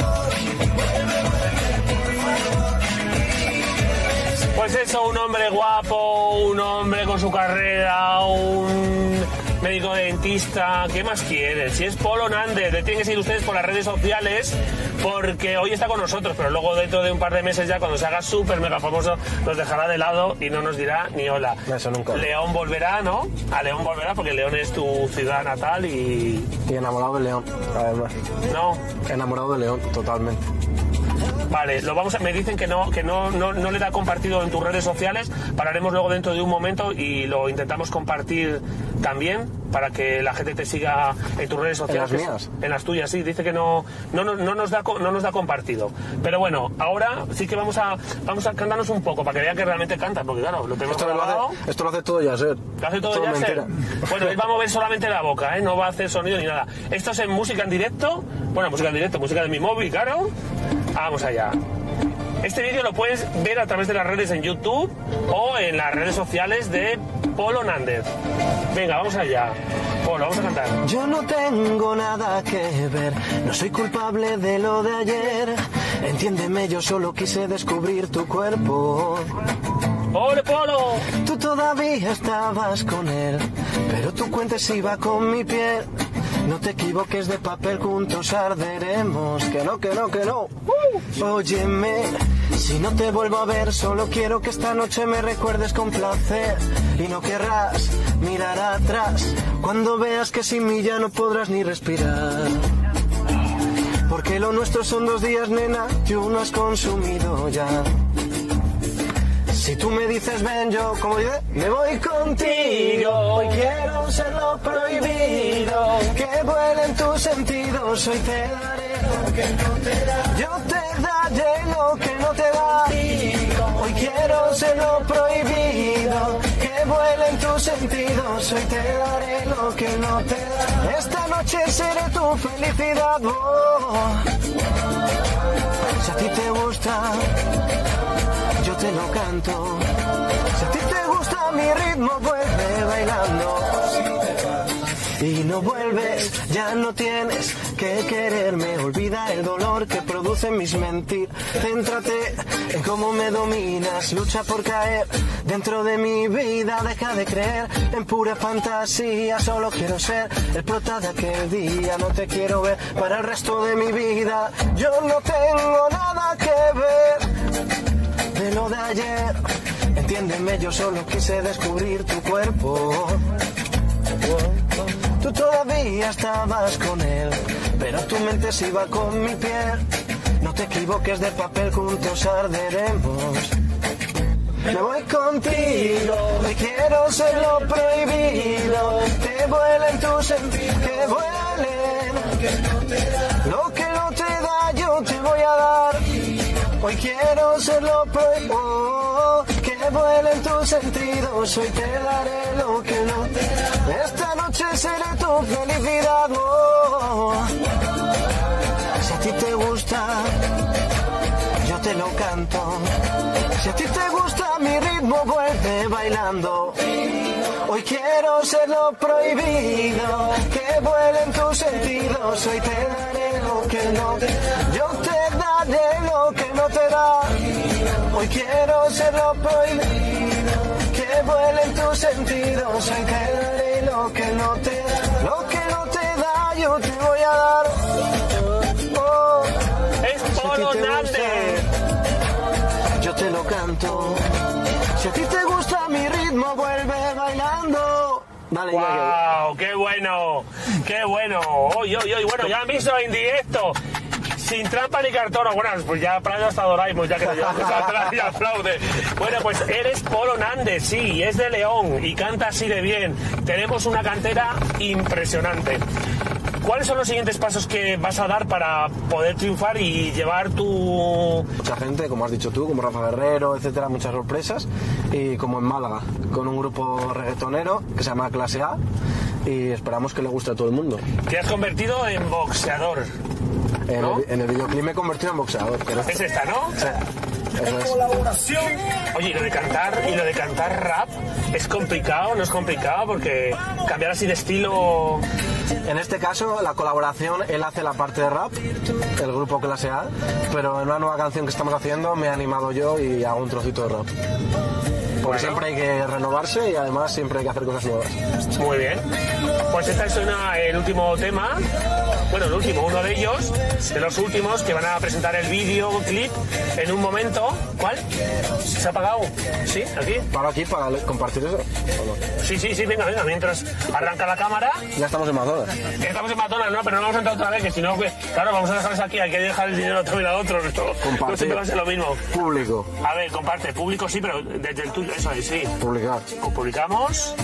Speaker 1: Pues eso, un hombre guapo, un hombre con su carrera, un médico dentista, ¿qué más quieren? Si es Polo Nández, le tienen que seguir ustedes por las redes sociales, porque hoy está con nosotros, pero luego dentro de un par de meses ya, cuando se haga súper mega famoso, nos dejará de lado y no nos dirá ni hola.
Speaker 2: Eso nunca.
Speaker 1: León volverá, ¿no? A León volverá, porque León es tu ciudad natal y...
Speaker 2: Y enamorado de León, además.
Speaker 1: No,
Speaker 2: Enamorado de León, totalmente.
Speaker 1: vale, lo vamos a, me dicen que no que no, no, no le da compartido en tus redes sociales. Pararemos luego dentro de un momento y lo intentamos compartir también para que la gente te siga en tus redes sociales.
Speaker 2: ¿En las mías?
Speaker 1: En las tuyas, sí. Dice que no, no, no, no nos da co- no nos da compartido. Pero bueno, ahora sí que vamos a vamos a cantarnos un poco para que vean que realmente canta, porque claro, lo tenemos
Speaker 2: Esto lo
Speaker 1: grabado.
Speaker 2: hace, esto lo hace todo Yasser.
Speaker 1: Lo hace todo
Speaker 2: Todo
Speaker 1: ya ser.
Speaker 2: mentira.
Speaker 1: Bueno, él va a mover solamente la boca, ¿eh? No va a hacer sonido ni nada. Esto es en música en directo. Bueno, música en directo, música de mi móvil, claro. Vamos allá. Este vídeo lo puedes ver a través de las redes en YouTube o en las redes sociales de Polo Nández. Venga, vamos allá. Polo, vamos a cantar.
Speaker 4: Yo no tengo nada que ver, no soy culpable de lo de ayer. Entiéndeme, yo solo quise descubrir tu cuerpo.
Speaker 1: ¡Ole, Polo!
Speaker 4: Tú todavía estabas con él, pero tu cuenta se iba con mi piel. No te equivoques, de papel juntos arderemos. Que no, que no, que no. Óyeme, si no te vuelvo a ver, solo quiero que esta noche me recuerdes con placer. Y no querrás mirar atrás cuando veas que sin mí ya no podrás ni respirar. Porque lo nuestro son dos días, nena, y uno has consumido ya. Si tú me dices ven, yo, como dice, me voy contigo. Hoy quiero ser lo prohibido, que vuelen tus sentidos. Hoy te daré lo que no te da. Yo te daré lo que no te da. Hoy quiero ser lo prohibido, que vuelen tus sentidos. Hoy te daré lo que no te da. Esta noche seré tu felicidad. Oh. Si a ti te gusta, yo te lo canto. Si a ti te gusta mi ritmo, vuelve bailando. Y no vuelves, ya no tienes que quererme. Olvida el dolor que produce mis mentiras. Céntrate en cómo me dominas. Lucha por caer dentro de mi vida. Deja de creer en pura fantasía. Solo quiero ser el prota de aquel día. No te quiero ver para el resto de mi vida. Yo no tengo nada que ver de lo de ayer. Entiéndeme, yo solo quise descubrir tu cuerpo. Tú todavía estabas con él, pero tu mente se iba con mi piel. No te equivoques, de papel juntos arderemos. Me voy contigo, me quiero ser lo prohibido. Que vuelen tus sentidos, que vuelen. Lo que no te da yo te voy a dar. Hoy quiero ser lo prohibido, que vuelen tus sentidos. Hoy te daré lo que no te da. Esta noche seré tu felicidad. Oh. Si a ti te gusta, yo te lo canto. Si a ti te gusta mi ritmo, vuelve bailando. Hoy quiero ser lo prohibido, que vuelen tus sentidos. Hoy te daré lo que no te da. Yo te daré daré lo que no te da. Hoy quiero ser lo prohibido, que vuelen tus sentidos. Hoy te daré lo que no te da. Lo que no te da yo te voy a dar. Oh,
Speaker 1: ¡Es Polo Nández!
Speaker 4: yo te lo canto. Si a ti te gusta mi ritmo, vuelve bailando. Dale, ya,
Speaker 1: ¡Wow! ¡Qué bueno! ¡Qué bueno! ¡Oy, oy, oy! Bueno, ya han visto en directo. Sin trampa ni cartón. Bueno, pues ya Prado hasta Doraemon, ya que te llevamos atrás y aplaude. Bueno, pues eres Polo Nández, sí, es de León y canta así de bien. Tenemos una cantera impresionante. ¿Cuáles son los siguientes pasos que vas a dar para poder triunfar y llevar tu...
Speaker 2: Mucha gente, como has dicho tú, como Rafa Guerrero, etcétera, muchas sorpresas. Y como en Málaga, con un grupo reggaetonero que se llama Clase A y esperamos que le guste a todo el mundo.
Speaker 1: Te has convertido en boxeador.
Speaker 2: En,
Speaker 1: ¿no?
Speaker 2: el, en el videoclip me he convertido en boxeador. Pero
Speaker 1: Es esta, ¿no?
Speaker 2: Sí, eso es.
Speaker 3: Colaboración.
Speaker 1: Oye, y lo de cantar, y lo de cantar rap, ¿es complicado? ¿No es complicado? Porque cambiar así de estilo...
Speaker 2: En este caso, la colaboración, él hace la parte de rap, el grupo Clase A, pero en una nueva canción que estamos haciendo me he animado yo y hago un trocito de rap. Porque
Speaker 1: Bueno.
Speaker 2: siempre hay que renovarse y además siempre hay que hacer cosas nuevas.
Speaker 1: Muy bien. Pues esta es una, el último tema, bueno, el último, uno de ellos, de los últimos, que van a presentar el videoclip en un momento. ¿Cuál? ¿Se ha apagado? ¿Sí? ¿Aquí?
Speaker 2: ¿Para aquí, para compartir eso? ¿O no?
Speaker 1: Sí, sí, sí, venga, venga, mientras arranca la cámara.
Speaker 2: Ya estamos en McDonald's.
Speaker 1: Estamos en McDonald's, no, pero no vamos a entrar otra vez, que si no, pues, claro, vamos a dejarles aquí, hay que dejar el dinero también a otros. Esto no
Speaker 2: Compartir.
Speaker 1: siempre va a ser lo mismo.
Speaker 2: Público.
Speaker 1: A ver, comparte, público sí, pero desde el tuyo, eso es, sí.
Speaker 2: Publicar.
Speaker 1: Publicamos.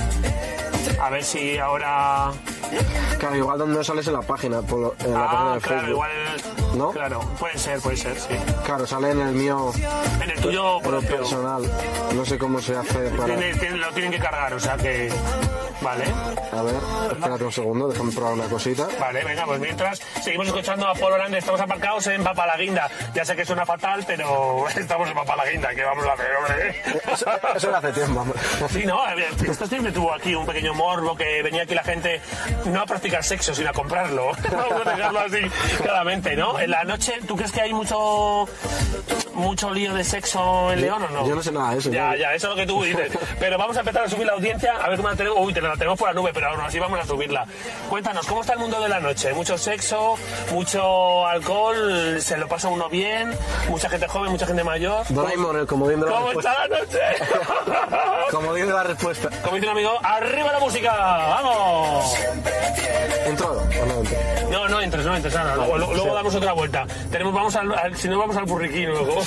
Speaker 1: A ver si ahora...
Speaker 2: Claro, igual donde sales en la página, por lo- en la página
Speaker 1: Ah,
Speaker 2: de
Speaker 1: claro,
Speaker 2: Facebook.
Speaker 1: igual...
Speaker 2: ¿No?
Speaker 1: Claro, puede ser, puede ser, sí.
Speaker 2: Claro, sale en el mío
Speaker 1: En el tuyo
Speaker 2: pero
Speaker 1: propio.
Speaker 2: personal. No sé cómo se hace para...
Speaker 1: Tiene- tiene- lo tienen que cargar, o sea que... Vale,
Speaker 2: A ver, espérate un segundo, déjame probar una cosita.
Speaker 1: vale, venga, pues mientras seguimos escuchando a Polo Nández, estamos aparcados en Papalaguinda. Ya sé que suena fatal, pero estamos en Papalaguinda, ¿qué vamos a hacer, hombre?
Speaker 2: Eso, eso era hace tiempo, hombre.
Speaker 1: Sí, no, a ver, esto siempre tuvo aquí un pequeño morbo, que venía aquí la gente no a practicar sexo, sino a comprarlo. Vamos a dejarlo así, claramente, ¿no? En la noche, ¿tú crees que hay mucho mucho lío de sexo en León o no?
Speaker 2: Yo no sé nada de eso.
Speaker 1: Ya,
Speaker 2: ¿no?
Speaker 1: ya, eso es lo que tú dices. Pero vamos a empezar a subir la audiencia, a ver cómo la tenemos. Uy, te la tenemos por la nube, pero aún así vamos a subirla. Cuéntanos, ¿cómo está el mundo de la noche? Mucho sexo, mucho alcohol, se lo pasa uno bien, mucha gente joven, mucha gente mayor.
Speaker 2: Doraemon, el comodín de la
Speaker 1: ¿Cómo
Speaker 2: respuesta.
Speaker 1: está la noche?
Speaker 2: Comodín de la respuesta.
Speaker 1: Como dice un amigo, ¡arriba la música! ¡Vamos!
Speaker 2: ¿Entró o no entró?
Speaker 1: No, no entres, no entres, Ana. Luego, luego, luego damos otra vuelta. Tenemos, vamos al, al- si no, vamos al burriquín luego.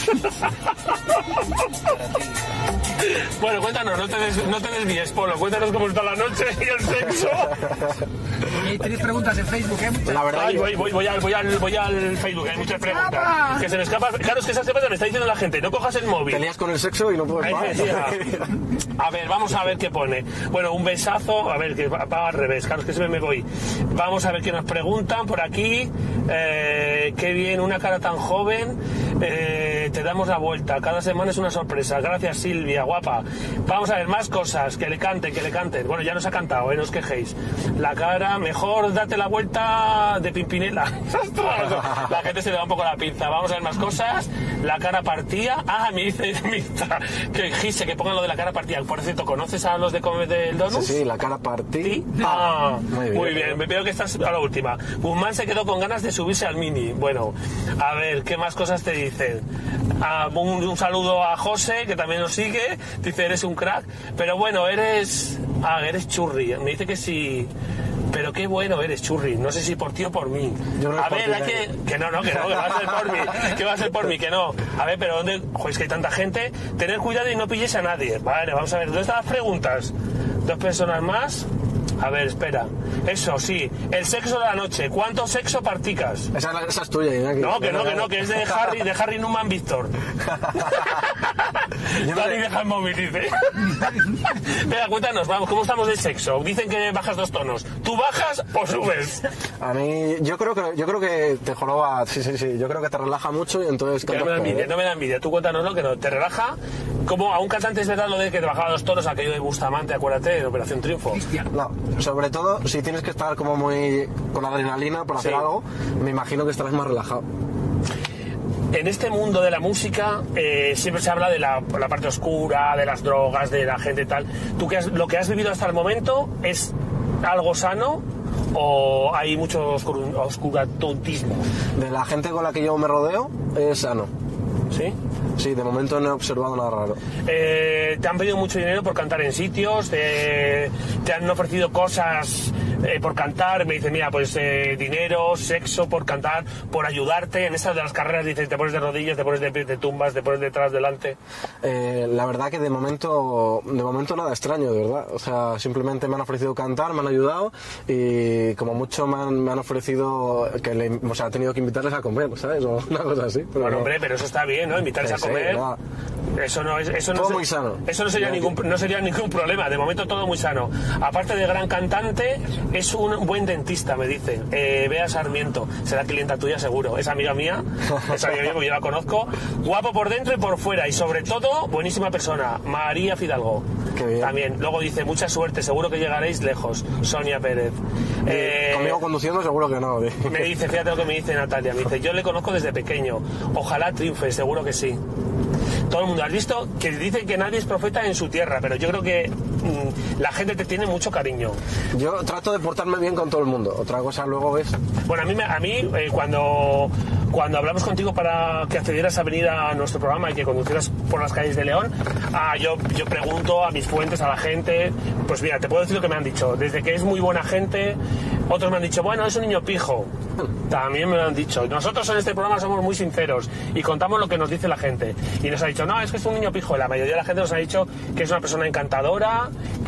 Speaker 1: Bueno, cuéntanos, no te, des- no te desvíes, Polo. Cuéntanos cómo está la noche y el sexo.
Speaker 5: Y tenéis preguntas en Facebook, ¿eh?
Speaker 2: La verdad,
Speaker 1: Ay,
Speaker 2: yo-
Speaker 1: voy, voy, voy, al, voy, al, voy al Facebook, hay muchas preguntas. Que se me escapa. Claro, es que esas preguntas me está diciendo la gente. No cojas el móvil.
Speaker 2: te lías con el sexo y no puedes
Speaker 1: Ahí
Speaker 2: parar.
Speaker 1: decía. A ver, vamos a ver qué pone. Bueno, un besazo. A ver, que va, va al revés. Claro, es que se me voy. Vamos a ver qué nos preguntan por aquí. Eh, qué bien, una cara tan joven. Eh, te damos la vuelta. Cada semana es una sorpresa. Gracias, Silvia, guapa. Vamos a ver más cosas. Que le canten, que le canten. Bueno, ya nos ha cantado, ¿eh? No os quejéis. La cara, mejor date la vuelta de Pimpinela. Ostras, la gente se le da un poco la pinza. Vamos a ver más cosas. La cara partida. Ah, me dice Mirta que Gise, que pongan lo de la cara partida. Por cierto, ¿conoces a los de Come del Donut?
Speaker 2: Sí, sí, la cara partí.
Speaker 1: ¿Sí? Ah,
Speaker 2: muy bien.
Speaker 1: muy bien. Me veo que estás a la última. Guzmán se quedó con ganas de subirse al Mini. Bueno, a ver, ¿qué más cosas te dicen? Ah, un, un saludo a José, que también nos sigue. Dice, eres un crack. Pero bueno, eres... Ah, eres churri. Me dice que sí... Pero qué bueno eres, Churri. No sé si por ti o por mí.
Speaker 2: Yo creo
Speaker 1: a
Speaker 2: que
Speaker 1: ver,
Speaker 2: por
Speaker 1: hay
Speaker 2: ti,
Speaker 1: que... Que no, no, que no, que va a ser por mí. Que va a ser por mí, que no. A ver, pero ¿dónde...? Joder, es que hay tanta gente. Tener cuidado y no pilles a nadie. Vale, vamos a ver. ¿Dónde están las preguntas? Dos personas más. A ver, espera. Eso, sí. El sexo de la noche. ¿Cuánto sexo practicas?
Speaker 2: Esa, esa es tuya, Iñaki.
Speaker 1: No, que no, que no, que es de Harry, de Harry Newman Víctor.
Speaker 2: Yo no
Speaker 1: Dani,
Speaker 2: le-
Speaker 1: deja el móvil, dice. Venga, cuéntanos, vamos, ¿cómo estamos de sexo? Dicen que bajas dos tonos. ¿Tú bajas o subes?
Speaker 2: A mí, yo creo que yo creo que te joroba, sí, sí, sí, yo creo que te relaja mucho y entonces
Speaker 1: Que no me da
Speaker 2: cantas
Speaker 1: envidia,
Speaker 2: peor,
Speaker 1: no me da envidia. Tú cuéntanos, que no, te relaja. Como a un cantante es verdad lo de que te bajaba dos tonos, aquello de Bustamante, acuérdate, de Operación Triunfo.
Speaker 2: ¿eh? No, sobre todo si tienes que estar como muy con adrenalina para hacer
Speaker 1: Sí.
Speaker 2: algo, me imagino que estarás más relajado.
Speaker 1: en este mundo de la música eh, siempre se habla de la, la parte oscura, de las drogas, de la gente y tal. ¿Tú qué has, lo que has vivido hasta el momento es algo sano o hay mucho oscur, oscurantismo?
Speaker 2: De la gente con la que yo me rodeo es sano.
Speaker 1: ¿Sí?
Speaker 2: Sí, de momento no he observado nada raro.
Speaker 1: Eh, ¿Te han pedido mucho dinero por cantar en sitios? ¿Te, te han ofrecido cosas eh, por cantar? Me dicen, mira, pues eh, dinero, sexo por cantar, por ayudarte. En esas de las carreras dicen, te pones de rodillas, te pones de pies, te tumbas, te pones detrás, delante.
Speaker 2: Eh, la verdad que de momento, de momento nada extraño, de verdad. O sea, simplemente me han ofrecido cantar, me han ayudado y como mucho me han, me han ofrecido que le, o sea, he tenido que invitarles a comer, ¿sabes? O una cosa así. Pero
Speaker 1: Bueno,
Speaker 2: no.
Speaker 1: hombre, pero eso está bien, ¿no? Invitarles
Speaker 2: Sí,
Speaker 1: a comer.
Speaker 2: sí, no.
Speaker 1: Eso no es, eso no
Speaker 2: Todo
Speaker 1: se-
Speaker 2: muy sano.
Speaker 1: Eso no sería ningún, no sería ningún problema. De momento todo muy sano. Aparte de gran cantante, es un buen dentista, me dicen. Eh, Bea Sarmiento, será clienta tuya seguro. Es amiga mía, es amiga mía porque yo la conozco. Guapo por dentro y por fuera y sobre todo buenísima persona. María Fidalgo.
Speaker 2: Qué bien.
Speaker 1: También. Luego dice mucha suerte, seguro que llegaréis lejos. Sonia Pérez. Eh,
Speaker 2: Conmigo conduciendo seguro que no. tío.
Speaker 1: me dice, fíjate lo que me dice Natalia, me dice, yo le conozco desde pequeño, ojalá triunfe, seguro que sí. Todo el mundo, has visto que dicen que nadie es profeta en su tierra, pero yo creo que mmm, la gente te tiene mucho cariño.
Speaker 2: Yo trato de portarme bien con todo el mundo. Otra cosa luego es...
Speaker 1: Bueno, a mí, me- a mí eh, cuando, cuando hablamos contigo para que accedieras a venir a nuestro programa y que conducieras por las calles de León, ah, yo, yo pregunto a mis fuentes, a la gente, pues mira, te puedo decir lo que me han dicho. Desde que es muy buena gente, otros me han dicho, bueno, es un niño pijo. También me lo han dicho. Nosotros en este programa somos muy sinceros y contamos lo que nos dice la gente. Y nos ha dicho, no, es que es un niño pijo. La mayoría de la gente nos ha dicho que es una persona encantadora,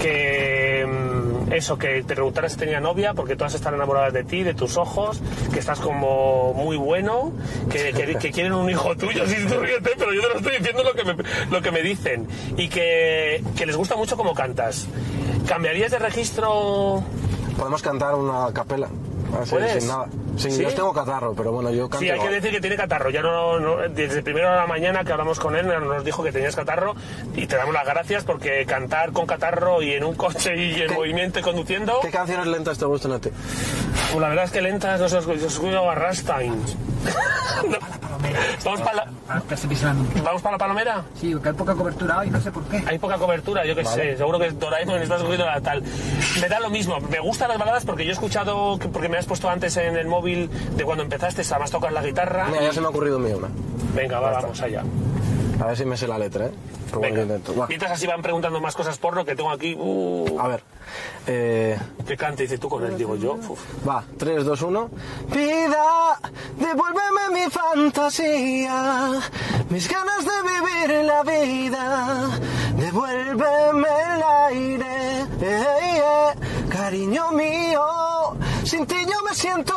Speaker 1: que mm, eso, que te preguntaras si tenía novia, porque todas están enamoradas de ti, de tus ojos, que estás como muy bueno, que, que, que quieren un hijo tuyo, sí, tú ríete, pero yo te lo estoy diciendo lo que me, lo que me dicen. Y que, que les gusta mucho cómo cantas. ¿Cambiarías de registro?
Speaker 2: Podemos cantar una capela. Así,
Speaker 1: ¿Puedes?
Speaker 2: sin nada. Sí,
Speaker 1: ¿Sí?
Speaker 2: yo tengo catarro, pero bueno, yo canto.
Speaker 1: Sí, hay que
Speaker 2: igual.
Speaker 1: decir que tiene catarro. Ya no, no- desde primero de la mañana que hablamos con él nos dijo que tenías catarro y te damos las gracias porque cantar con catarro y en un coche y en
Speaker 2: ¿Qué?
Speaker 1: movimiento y conduciendo,
Speaker 2: ¿Qué canciones lentas te gustan a ti?
Speaker 1: pues la verdad es que lentas no se os escucho a Rammstein. No. Vamos para la,
Speaker 5: Ah, que se pisan.
Speaker 1: vamos para la Palomera.
Speaker 5: Sí, que hay poca cobertura hoy, no sé por qué.
Speaker 1: Hay poca cobertura, yo que sé, seguro que Doraemon estás cogiendo la tal. Me da lo mismo, me gustan las baladas porque yo he escuchado, que- porque me has puesto antes en el móvil de cuando empezaste, además tocas la guitarra.
Speaker 2: Mira, ya se me ha ocurrido mío una.
Speaker 1: Venga, va, vamos allá.
Speaker 2: A ver si me sé la letra, ¿eh? Pero bueno,
Speaker 1: Venga.
Speaker 2: yo intento. Va.
Speaker 1: Mientras así van preguntando más cosas porno que tengo aquí. Uh,
Speaker 2: A ver. Eh,
Speaker 1: que cante, dice tú con él, digo yo. Uf.
Speaker 2: va, tres, dos, uno. Vida, devuélveme mi fantasía, mis ganas de vivir la vida, devuélveme el aire, eh, eh, cariño mío, sin ti yo me siento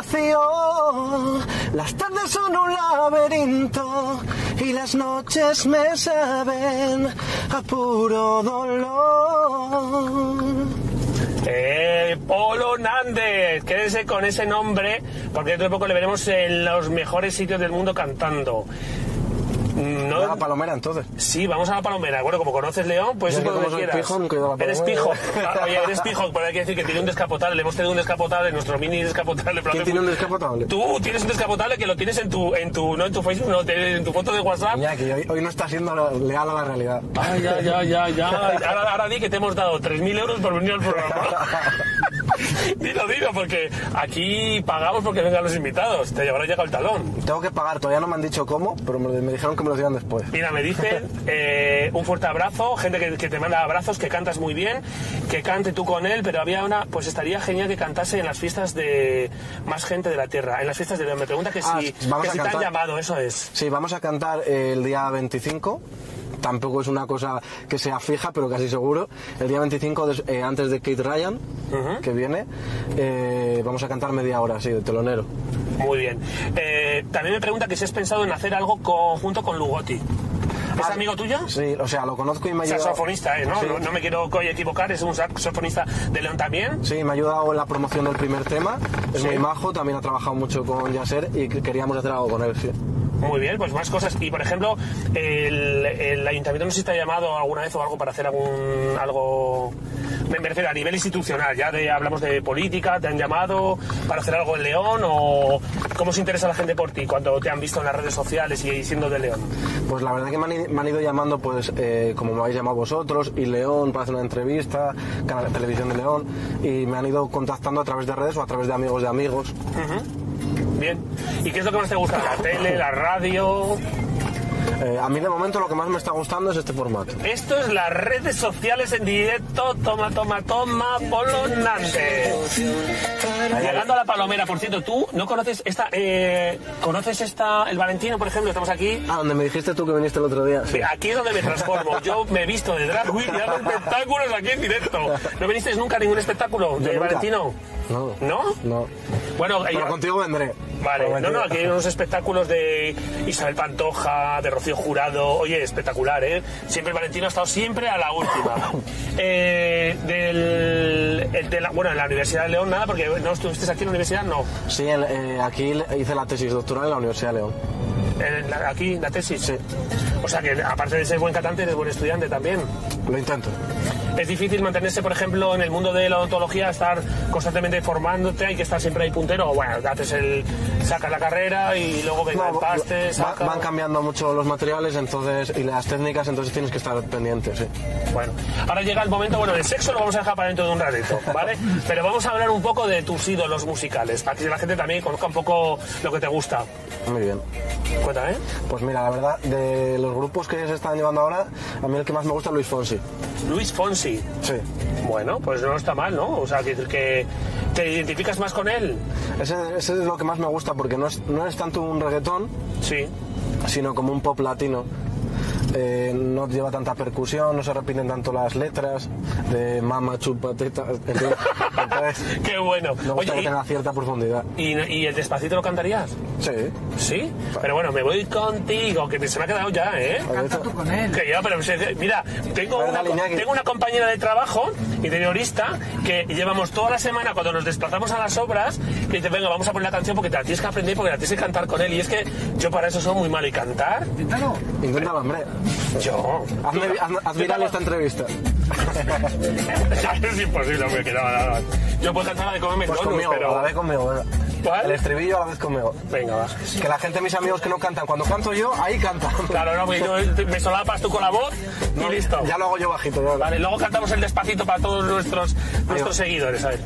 Speaker 2: vacío, las tardes son un laberinto y las noches me saben a puro dolor.
Speaker 1: Eh, Polo Nández, quédense con ese nombre porque dentro de poco le veremos en los mejores sitios del mundo cantando. No,
Speaker 2: ¿A la Palomera entonces?
Speaker 1: sí, vamos a la Palomera. Bueno, como conoces León, pues
Speaker 2: Ya
Speaker 1: es
Speaker 2: que
Speaker 1: donde
Speaker 2: como soy
Speaker 1: quieras.
Speaker 2: pijo, nunca he ido a la
Speaker 1: Eres pijo.
Speaker 2: Palomera.
Speaker 1: Ah, Oye, eres pijo, pero hay que decir que tiene un descapotable. Le hemos tenido un descapotable, nuestro mini descapotable.
Speaker 2: ¿Quién tiene un descapotable?
Speaker 1: Tú tienes un descapotable que lo tienes en tu, en tu, no en tu Facebook, no, en tu foto de WhatsApp.
Speaker 2: Iñaki, hoy, hoy no está siendo leal a la realidad.
Speaker 1: Ay, ya, ya, ya, ya. Ahora, ahora di que te hemos dado tres mil euros por venir al programa. Dilo, dilo, porque aquí pagamos porque vengan los invitados. Te habrá llegado el talón.
Speaker 2: Tengo que pagar, todavía no me han dicho cómo, pero me, me dijeron que me lo digan después.
Speaker 1: Mira, me dicen eh, un fuerte abrazo, gente que, que te manda abrazos, que cantas muy bien, que cante tú con él, pero había una, pues estaría genial que cantase en las fiestas de más gente de la tierra, en las fiestas de León. Me pregunta que
Speaker 2: Ah,
Speaker 1: si,
Speaker 2: vamos
Speaker 1: que
Speaker 2: a
Speaker 1: si te han
Speaker 2: cantar.
Speaker 1: llamado, eso es.
Speaker 2: Sí, vamos a cantar el día veinticinco. Tampoco es una cosa que sea fija, pero casi seguro. El día veinticinco, des- eh, antes de Kate Ryan,
Speaker 1: Ujú.
Speaker 2: que viene, eh, vamos a cantar media hora, sí, de telonero.
Speaker 1: Muy bien. Eh, también me pregunta que si has pensado en hacer algo conjunto con Lugotti. ¿Es
Speaker 2: Ah,
Speaker 1: amigo tuyo?
Speaker 2: Sí, o sea, lo conozco y me ha ayudado.
Speaker 1: Saxofonista, ¿eh? ¿No?
Speaker 2: Sí.
Speaker 1: No, no me quiero co- equivocar, es un saxofonista de León también.
Speaker 2: Sí, me ha ayudado en la promoción del primer tema. Es
Speaker 1: Sí.
Speaker 2: muy majo, también ha trabajado mucho con Yasser y que- queríamos hacer algo con él, sí.
Speaker 1: Muy bien, pues más cosas. Y por ejemplo, el, el ayuntamiento no sé si te ha llamado alguna vez o algo para hacer algún algo Me refiero a nivel institucional, ya de, hablamos de política, ¿te han llamado para hacer algo en León o cómo se interesa la gente por ti cuando te han visto en las redes sociales y siendo de León?
Speaker 2: Pues la verdad que me han, me han ido llamando, pues eh, como me habéis llamado vosotros, y León para hacer una entrevista, Canal de Televisión de León, y me han ido contactando a través de redes o a través de amigos de amigos.
Speaker 1: Uh-huh. Bien. ¿Y qué es lo que más te gusta? ¿La tele, la radio?
Speaker 2: Eh, a mí de momento lo que más me está gustando es este formato.
Speaker 1: Esto es las redes sociales en directo, toma, toma, toma, Polo Nandes. Llegando a la Palomera, por cierto, ¿tú no conoces esta, eh, conoces esta, el Valentino, por ejemplo? Estamos aquí.
Speaker 2: Ah, donde me dijiste tú que viniste el otro día.
Speaker 1: Sí. Aquí es donde me transformo. Yo me he visto de drag queen y hago espectáculos aquí en directo. ¿No viniste nunca a ningún espectáculo de Valentino?
Speaker 2: No.
Speaker 1: ¿No?
Speaker 2: No.
Speaker 1: Bueno,
Speaker 2: pero
Speaker 1: ella...
Speaker 2: contigo vendré.
Speaker 1: Vale, no, no, aquí hay unos espectáculos de Isabel Pantoja, de Rocío Jurado. Oye, espectacular, ¿eh? Siempre el Valentino ha estado siempre a la última. eh, del, el de la, bueno, en la Universidad de León nada, porque no estuviste aquí en la universidad, no.
Speaker 2: Sí, en, eh, aquí hice la tesis doctoral en la Universidad de León.
Speaker 1: En la, aquí, la tesis.
Speaker 2: Sí.
Speaker 1: O sea que aparte de ser buen cantante, eres buen estudiante también.
Speaker 2: Lo intento.
Speaker 1: Es difícil mantenerse, por ejemplo, en el mundo de la odontología, estar constantemente formándote, hay que estar siempre ahí puntero. O bueno, haces el, sacas la carrera y luego venga el paste,
Speaker 2: va,
Speaker 1: saca...
Speaker 2: Van cambiando mucho los materiales entonces y las técnicas, entonces tienes que estar pendiente, sí.
Speaker 1: Bueno, ahora llega el momento, bueno, el sexo lo vamos a dejar para dentro de un ratito, ¿vale? Pero vamos a hablar un poco de tus ídolos musicales, para que la gente también conozca un poco lo que te gusta.
Speaker 2: Muy bien.
Speaker 1: Cuéntame.
Speaker 2: Pues mira, la verdad, de los grupos que se están llevando ahora, a mí el que más me gusta es Luis Fonsi.
Speaker 1: Luis Fonsi.
Speaker 2: Sí.
Speaker 1: Bueno, pues no está mal, ¿no? O sea, que, que te identificas más con él.
Speaker 2: Ese, ese es lo que más me gusta porque no es, no es tanto un reggaetón,
Speaker 1: sí,
Speaker 2: sino como un pop latino. Eh, no lleva tanta percusión, no se repiten tanto las letras de mama, chupa, teta. Entonces,
Speaker 1: qué bueno.
Speaker 2: Me gusta
Speaker 1: Oye,
Speaker 2: que
Speaker 1: y,
Speaker 2: tenga cierta profundidad.
Speaker 1: ¿Y, ¿Y el Despacito lo cantarías?
Speaker 2: Sí.
Speaker 1: ¿Sí? Pero bueno, me voy contigo, que se me ha quedado ya, ¿eh?
Speaker 5: Canta tú con él.
Speaker 1: Que ya, pero mira, tengo una, tengo una compañera de trabajo, interiorista, que llevamos toda la semana cuando nos desplazamos a las obras, que dice, venga, vamos a poner la canción porque te la tienes que aprender, porque la tienes que cantar con él. Y es que yo para eso soy muy malo. ¿Y cantar?
Speaker 5: Inténtalo.
Speaker 2: Inténtalo, hombre.
Speaker 1: Yo.
Speaker 2: Hazme, haz, haz viral esta entrevista.
Speaker 1: Es imposible, hombre, que no, no, no. Yo puedo cantar la de Come
Speaker 2: Pues
Speaker 1: McDonald's,
Speaker 2: conmigo,
Speaker 1: pero...
Speaker 2: a la vez conmigo, venga.
Speaker 1: ¿Cuál?
Speaker 2: El estribillo a la vez conmigo.
Speaker 1: Venga, va.
Speaker 2: Que la gente, mis amigos que no cantan, cuando canto yo, ahí cantan.
Speaker 1: Claro, no, porque yo me solapas tú con la voz y
Speaker 2: No,
Speaker 1: listo.
Speaker 2: Ya lo hago yo bajito. Ya.
Speaker 1: Vale, luego cantamos el Despacito para todos nuestros, nuestros seguidores, a ver.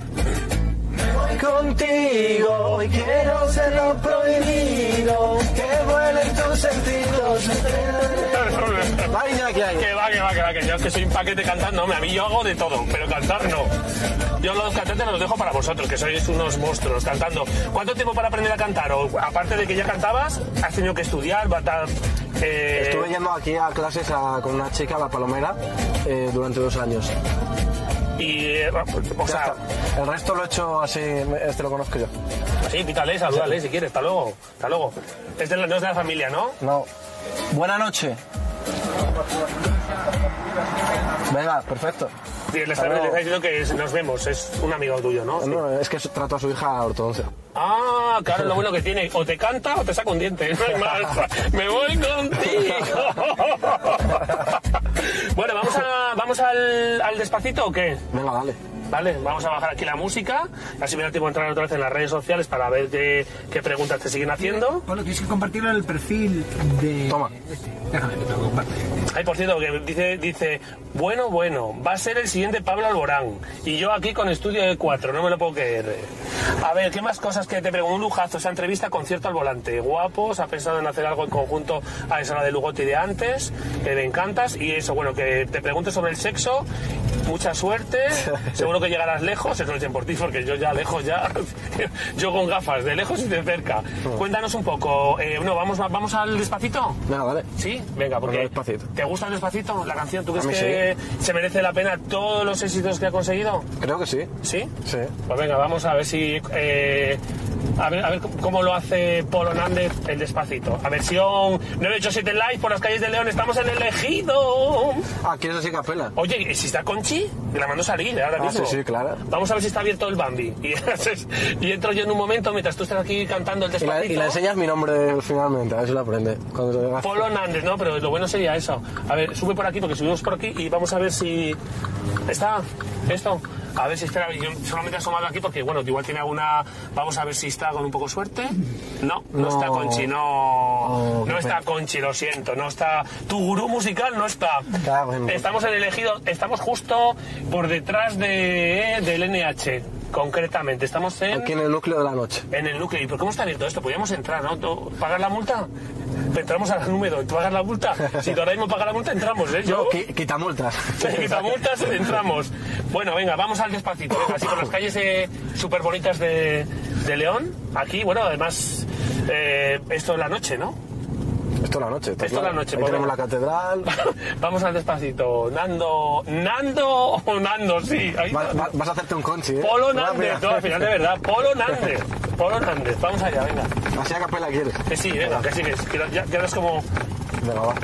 Speaker 4: Contigo, hoy quiero ser lo prohibido, que vuelen tus sentidos.
Speaker 2: Ay, ya, que hay.
Speaker 1: Que va, que va, que va, que yo es que soy un paquete cantando, a mí yo hago de todo, pero cantar no. Yo los cantantes los dejo para vosotros, que sois unos monstruos cantando. ¿Cuánto tiempo para aprender a cantar? O aparte de que ya cantabas, has tenido que estudiar, batar, eh...
Speaker 2: Estuve yendo aquí a clases a, con una chica, la Palomera, eh, durante dos años.
Speaker 1: Y, eh, o sea...
Speaker 2: Está. El resto lo he hecho así, este lo conozco yo.
Speaker 1: Sí, pítale, salúdale si quieres, hasta luego, hasta luego. Es de la, no es de la familia, ¿no?
Speaker 2: No. Buena noche. Venga, perfecto.
Speaker 1: Sí, le está, le está diciendo que nos vemos, es un amigo tuyo, ¿no? Sí.
Speaker 2: No, es que trato a su hija ortodoncia.
Speaker 1: Ah, claro, lo bueno que tiene, o te canta o te saca un diente, no hay más. Me voy contigo. Bueno, ¿vamos, a, vamos al, al Despacito o qué?
Speaker 2: Venga, dale.
Speaker 1: Vale, vamos a bajar aquí la música, así me da tiempo de entrar otra vez en las redes sociales para ver qué, qué preguntas te siguen haciendo.
Speaker 5: Bueno, tienes que compartirlo en el perfil de...
Speaker 2: Toma.
Speaker 5: Este. Déjame que te lo comparte.
Speaker 1: Ay, por cierto, que dice, dice, bueno, bueno, va a ser el siguiente Pablo Alborán. Y yo aquí con estudio de cuatro, no me lo puedo creer. A ver, ¿qué más cosas que te pregunto? Un lujazo, esa entrevista, concierto al volante. Guapos, ha pensado en hacer algo en conjunto a esa de Lugotti de antes, eh, me encantas. Y eso, bueno, que te pregunte sobre el sexo, mucha suerte, seguro que llegarás lejos, eso lo dicen por ti, porque yo ya lejos ya, yo con gafas, de lejos y de cerca. Cuéntanos un poco, eh, no, ¿vamos, ¿vamos al Despacito?
Speaker 2: Venga, dale.
Speaker 1: Sí, venga, porque
Speaker 2: Despacito.
Speaker 1: ¿te gusta el Despacito, la canción? ¿Tú crees
Speaker 2: A mí
Speaker 1: que se merece la pena todos los éxitos que ha conseguido?
Speaker 2: Creo que sí.
Speaker 1: ¿Sí?
Speaker 2: Sí.
Speaker 1: Pues venga, vamos a ver si... Eh, a, ver, a ver cómo lo hace Polo Nández el Despacito. A versión nueve ocho siete Live por las calles de León. Estamos en el Ejido.
Speaker 2: Ah, ¿quieres así capela?
Speaker 1: Oye, ¿si está Conchi? Que la mando salir ahora
Speaker 2: Ah,
Speaker 1: mismo.
Speaker 2: sí, sí, claro.
Speaker 1: Vamos a ver si está abierto el Bambi. Y, y entro yo en un momento mientras tú estás aquí cantando el
Speaker 2: Y, la,
Speaker 1: Despacito.
Speaker 2: y le enseñas mi nombre finalmente, a ver si lo aprende. Cuando te digas.
Speaker 1: Polo Nández, no, pero lo bueno sería eso. A ver, sube por aquí porque subimos por aquí y vamos a ver si... ¿Está? Esto, a ver si espera, yo solamente he asomado aquí porque, bueno, igual tiene alguna... Vamos a ver si está con un poco de suerte. No, no, no está Conchi, no...
Speaker 2: Oh,
Speaker 1: no está Conchi, lo siento, no está... Tu gurú musical no está.
Speaker 2: Claro, bueno.
Speaker 1: Estamos en el ejido, estamos justo por detrás de, del N H, concretamente. Estamos en...
Speaker 2: Aquí en el núcleo de la noche.
Speaker 1: En el núcleo. ¿Y por cómo está abierto esto? Podríamos entrar, ¿no? ¿Tú ¿Pagas la multa? Entramos al número, ¿tú pagas la multa? Si tú ahora mismo pagas la multa, entramos, ¿eh? Yo...
Speaker 2: No, qui- quita multas.
Speaker 1: Quita multas, entramos. Bueno, venga, vamos al despacito. Venga, así por las calles eh, súper bonitas de, de León. Aquí, bueno, además, eh, esto es la noche, ¿no?
Speaker 2: Esto es la noche. Está
Speaker 1: Esto es
Speaker 2: claro.
Speaker 1: la noche.
Speaker 2: Ahí
Speaker 1: pues
Speaker 2: tenemos
Speaker 1: venga.
Speaker 2: la catedral.
Speaker 1: Vamos al despacito. Nando... ¿Nando o Nando? Sí. Ahí
Speaker 2: Va-
Speaker 1: está.
Speaker 2: va- vas a hacerte un Conchi, ¿eh?
Speaker 1: Polo
Speaker 2: Rápida.
Speaker 1: Nández, no, al final de verdad. Polo Nández. Polo Nández. Vamos allá, venga.
Speaker 2: Así a capela quieres.
Speaker 1: Que sí, venga, que sí, que, que ya, ya ves como...
Speaker 2: Venga, va.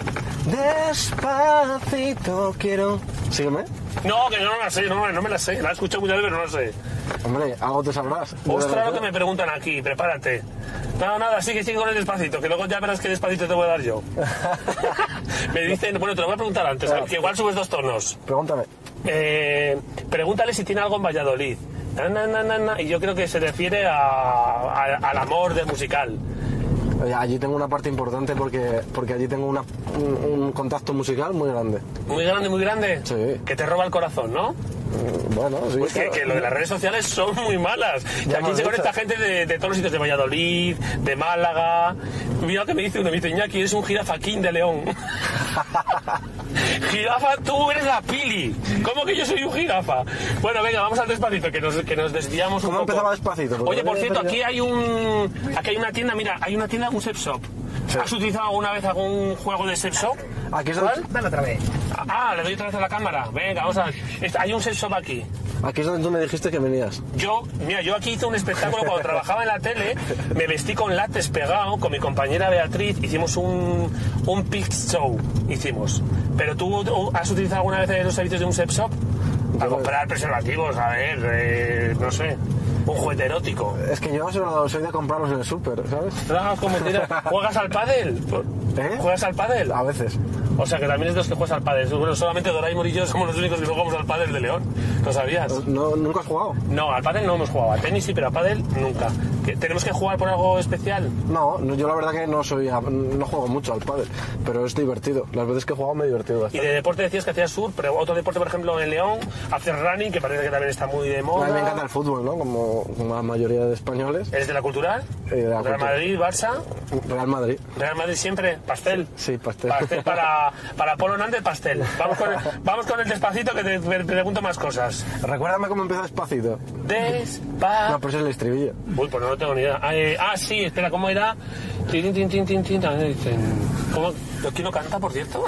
Speaker 2: Despacito quiero... Sígueme.
Speaker 1: No, que yo no la sé, no, no me la sé. La he escuchado muchas veces, pero no la sé.
Speaker 2: Hombre, algo te sabrás.
Speaker 1: Ostras, lo que me preguntan aquí, prepárate. No, nada, sigue, sigue con el despacito, que luego ya verás qué despacito te voy a dar yo. Me dicen, bueno, te lo voy a preguntar antes,
Speaker 2: Claro.
Speaker 1: que igual subes dos tonos.
Speaker 2: Pregúntame.
Speaker 1: Eh, pregúntale si tiene algo en Valladolid. Na, na, na, na, na, y yo creo que se refiere a, a- al amor del musical.
Speaker 2: Oye, allí tengo una parte importante porque, porque allí tengo una, un, un contacto musical muy grande.
Speaker 1: Muy grande, muy grande.
Speaker 2: Sí.
Speaker 1: Que te roba el corazón, ¿no?
Speaker 2: Mm, Bueno, sí.
Speaker 1: Pues que,
Speaker 2: claro.
Speaker 1: que lo de las redes sociales son muy malas. Y
Speaker 2: Ya
Speaker 1: aquí
Speaker 2: hemos
Speaker 1: se conecta
Speaker 2: dicho.
Speaker 1: gente de, de todos los sitios, de Valladolid, de Málaga. Mira lo que me dice uno, me dice, Iñaki, eres un jirafaquín de León. Jirafa, tú eres la Pili. ¿Cómo que yo soy un jirafa? Bueno, venga, vamos al despacito, que nos, que nos desviamos un
Speaker 2: ¿Cómo
Speaker 1: poco.
Speaker 2: empezaba despacito? Porque
Speaker 1: Oye, por
Speaker 2: había
Speaker 1: cierto,
Speaker 2: perdido-
Speaker 1: aquí hay un... Aquí hay una tienda, mira, hay una tienda, un sex shop.
Speaker 2: Sí.
Speaker 1: ¿Has utilizado alguna vez algún juego de sex shop?
Speaker 2: Aquí es,
Speaker 1: ¿Cuál?
Speaker 2: donde,
Speaker 5: Dale otra vez.
Speaker 1: Ah, le doy otra vez a la cámara. Venga, vamos a ver. Está- Hay un sex shop aquí.
Speaker 2: aquí es donde tú me dijiste que venías.
Speaker 1: Yo, mira, yo aquí hice un espectáculo cuando trabajaba en la tele, me vestí con látex pegado, con mi compañera Beatriz, hicimos un, un pix show, hicimos. Pero tú, tú has utilizado alguna vez los servicios de un sex shop? Para
Speaker 2: Yo-
Speaker 1: comprar preservativos, a ver, eh, no sé, un juguete erótico.
Speaker 2: Es que yo solo soy de comprarlos en el súper, ¿sabes?
Speaker 1: Ah, ¿cómo tira? ¿Juegas al pádel?
Speaker 2: ¿Eh?
Speaker 1: ¿Juegas al pádel?
Speaker 2: A veces.
Speaker 1: O sea que también es de los que juegas al pádel. Bueno, solamente Doraemon y yo somos los únicos que no jugamos al pádel de León. ¿Lo sabías?
Speaker 2: No, ¿Nunca has jugado?
Speaker 1: No, al pádel no hemos jugado. A tenis sí, pero a pádel nunca. ¿Que ¿Tenemos que jugar por algo especial?
Speaker 2: No, no, yo la verdad que no soy no juego mucho al pádel, pero es divertido. Las veces que he jugado me he divertido
Speaker 1: Y
Speaker 2: bastante.
Speaker 1: de deporte decías que hacías surf, pero otro deporte, por ejemplo, en León, haces running, que parece que también está muy de
Speaker 2: A
Speaker 1: moda.
Speaker 2: mí me encanta el fútbol, ¿no? Como, como la mayoría de españoles.
Speaker 1: ¿Eres de la cultural?
Speaker 2: Eh, de la
Speaker 1: Real
Speaker 2: cultural.
Speaker 1: Madrid, Barça.
Speaker 2: Real Madrid.
Speaker 1: Real Madrid siempre, pastel.
Speaker 2: Sí, pastel.
Speaker 1: Pastel para, para Polo Nández, pastel. Vamos con, el, vamos con el despacito que te, te pregunto más cosas.
Speaker 2: Recuérdame cómo empieza despacito.
Speaker 1: Despacito.
Speaker 2: No, pero es el estribillo.
Speaker 1: Uy, pues no lo tengo ni idea. Ah, eh, ah, sí, espera, ¿cómo era? Tin, tin, tin, tin, tin, tin, dicen. ¿Cómo? ¿Quién lo canta, por cierto?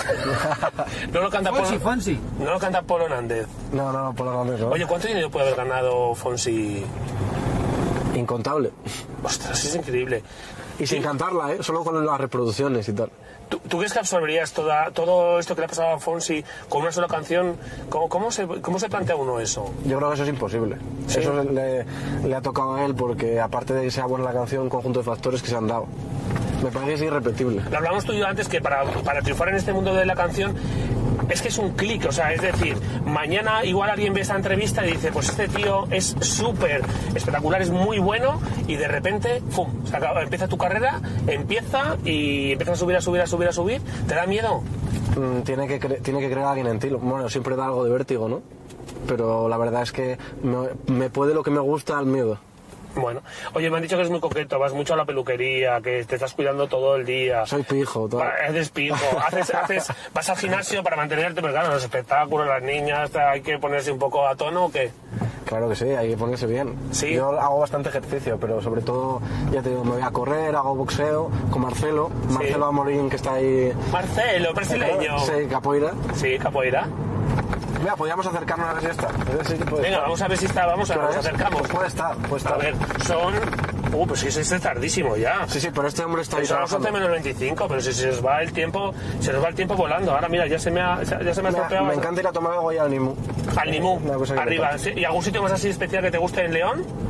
Speaker 1: No lo canta
Speaker 5: Fonsi,
Speaker 1: Polo,
Speaker 5: Fonsi.
Speaker 1: no lo canta Polo Nández.
Speaker 2: No, no, no, por la grande, no.
Speaker 1: Oye, ¿cuánto dinero puede haber ganado Fonsi?
Speaker 2: Incontable.
Speaker 1: Ostras, es increíble.
Speaker 2: Y sin cantarla, ¿eh? Solo con las reproducciones y tal.
Speaker 1: ¿Tú, tú crees que absorberías toda, todo esto que le ha pasado a Fonsi con una sola canción? ¿Cómo, cómo, se, ¿Cómo se plantea uno eso?
Speaker 2: Yo creo que eso es imposible.
Speaker 1: Sí.
Speaker 2: Eso le, le ha tocado a él porque, aparte de que sea buena la canción, un conjunto de factores que se han dado. Me parece que es irrepetible.
Speaker 1: Lo hablamos tú y yo antes, que para, para triunfar en este mundo de la canción es que es un clic, o sea, es decir, mañana igual alguien ve esta entrevista y dice, pues este tío es súper espectacular, es muy bueno, y de repente, ¡pum!, se acaba, empieza tu carrera, empieza y empieza a subir, a subir, a subir, a subir. ¿Te da miedo?
Speaker 2: Mm, tiene, que cre- tiene que creer alguien en ti. Bueno, siempre da algo de vértigo, ¿no? Pero la verdad es que me, me puede lo que me gusta al miedo.
Speaker 1: Bueno, oye, me han dicho que eres muy coqueto, vas mucho a la peluquería, que te estás cuidando todo el día.
Speaker 2: Soy pijo, todo.
Speaker 1: Va, eres pijo, haces, haces, vas al gimnasio para mantenerte, pero claro, los espectáculos, las niñas, hay que ponerse un poco a tono, ¿o qué?
Speaker 2: Claro que sí, hay que ponerse bien.
Speaker 1: Sí.
Speaker 2: Yo hago bastante ejercicio, pero sobre todo, ya te digo, me voy a correr, hago boxeo con Marcelo. Marcelo Amorín, que está ahí.
Speaker 1: Marcelo, brasileño.
Speaker 2: Sí, capoeira.
Speaker 1: Sí, capoeira.
Speaker 2: Mira, podríamos acercarnos a ver si está. A ver si puede
Speaker 1: Venga,
Speaker 2: estar.
Speaker 1: vamos a ver si está, vamos a
Speaker 2: ¿Qué
Speaker 1: ver,
Speaker 2: hora
Speaker 1: nos
Speaker 2: es?
Speaker 1: acercamos.
Speaker 2: Pues puede estar, puede estar.
Speaker 1: A ver, son... Uh, pues sí, es este tardísimo ya.
Speaker 2: Sí, sí, pero este hombre está ahí
Speaker 1: Son las once
Speaker 2: trabajando.
Speaker 1: menos veinticinco, pero si se nos va el tiempo, se nos va el tiempo volando. Ahora mira, ya se me ha, ya se me ha
Speaker 2: Me,
Speaker 1: estropeado.
Speaker 2: me encanta ir a tomar agua y al Nimu.
Speaker 1: Al Nimú,
Speaker 2: Una cosa que
Speaker 1: arriba.
Speaker 2: me
Speaker 1: ¿Sí? ¿Y algún sitio más así especial que te guste en León?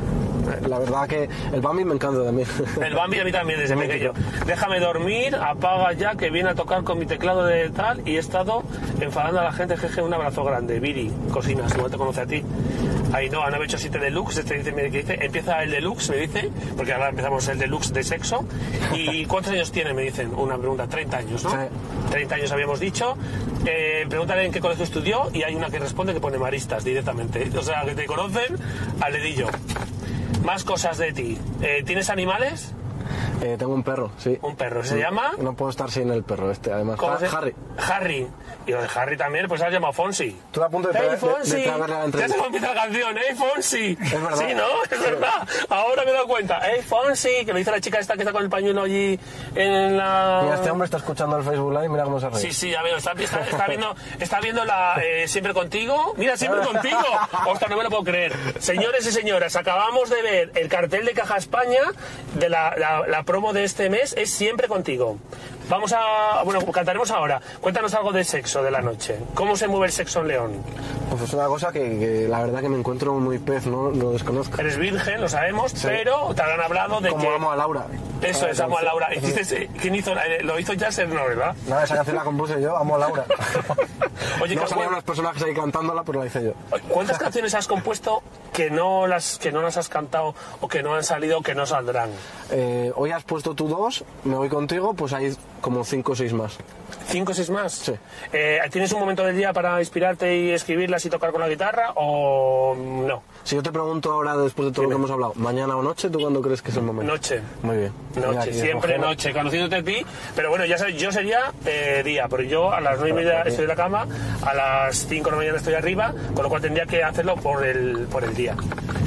Speaker 2: La verdad que el Bambi me encanta también.
Speaker 1: El Bambi a mí también desde pequeño. Déjame dormir, apaga ya que viene a tocar con mi teclado de tal y he estado enfadando a la gente. Jeje, un abrazo grande. Viri, cocinas, no te conoce a ti. Ahí no, a nueve ocho siete Deluxe, este dice, me dice, empieza el Deluxe, me dice, porque ahora empezamos el Deluxe de sexo. ¿Y cuántos años tiene? Me dicen, una pregunta, treinta años, ¿no?
Speaker 2: Sí.
Speaker 1: treinta años habíamos dicho. Eh, pregúntale en qué colegio estudió y hay una que responde que pone Maristas directamente. O sea, que te conocen al dedillo. Más cosas de ti. Eh, ¿Tienes animales?
Speaker 2: Eh, tengo un perro, sí.
Speaker 1: Un perro, ¿se llama?
Speaker 2: No puedo estar sin el perro este, además.
Speaker 1: ¿Cómo se-
Speaker 2: Harry.
Speaker 1: Harry. Y lo de Harry también, pues has llamado Fonsi.
Speaker 2: Tú a punto de,
Speaker 1: ¡Hey,
Speaker 2: de, de,
Speaker 1: Fonsi!
Speaker 2: de traerle la
Speaker 1: Ya
Speaker 2: entrevista.
Speaker 1: se me empieza la canción, ¡Hey, Fonsi!
Speaker 2: Es verdad.
Speaker 1: Sí, ¿no? Es verdad. Ahora me he dado cuenta. ¡Hey, Fonsi! Que lo dice la chica esta que está con el pañuelo allí en la...
Speaker 2: Mira, este hombre está escuchando el Facebook Live, mira cómo se ríe.
Speaker 1: Sí, sí, ya veo. Está, está, está viendo, está viendo la eh, Siempre Contigo. Mira, Siempre Contigo. Ostras, no me lo puedo creer. Señores y señoras, acabamos de ver el cartel de Caja España de la, la, la promo de este mes. Es Siempre Contigo. Vamos a... Bueno, cantaremos ahora. Cuéntanos algo de sexo de la noche. ¿Cómo se mueve el sexo en León?
Speaker 2: Pues es una cosa que, que la verdad que me encuentro muy pez, no lo desconozco.
Speaker 1: Eres virgen, lo sabemos,
Speaker 2: Sí.
Speaker 1: pero te habrán hablado de
Speaker 2: Como
Speaker 1: que...
Speaker 2: amo a Laura.
Speaker 1: Eso es, amo a Laura.
Speaker 2: Sí.
Speaker 1: Hiciste- ¿Quién hizo? Eh, Lo hizo Yasser, no, ¿verdad?
Speaker 2: Nada, esa canción la compuse yo, amo a Laura.
Speaker 1: Oye,
Speaker 2: no
Speaker 1: ¿qué-
Speaker 2: salían unos personajes ahí cantándola, pero la hice yo.
Speaker 1: ¿Cuántas canciones has compuesto que no las que no las has cantado o que no han salido o que no saldrán?
Speaker 2: Eh, hoy has puesto tú dos, me voy contigo, pues hay como cinco o seis más.
Speaker 1: ¿Cinco o seis más?
Speaker 2: Sí.
Speaker 1: Eh, ¿Tienes un momento del día para inspirarte y escribirlas y tocar con la guitarra o no?
Speaker 2: Si yo te pregunto ahora, después de todo
Speaker 1: Dime.
Speaker 2: lo que hemos hablado, mañana o noche, ¿tú cuándo crees que es el momento?
Speaker 1: Noche.
Speaker 2: Muy bien. Mira,
Speaker 1: Noche,
Speaker 2: aquí
Speaker 1: siempre
Speaker 2: escogemos.
Speaker 1: noche, conociéndote a ti, pero bueno, ya sabes, yo sería eh, día, pero yo a las nueve y media estoy en la cama, a las cinco de la mañana estoy arriba, con lo cual tendría que hacerlo por el, por el día.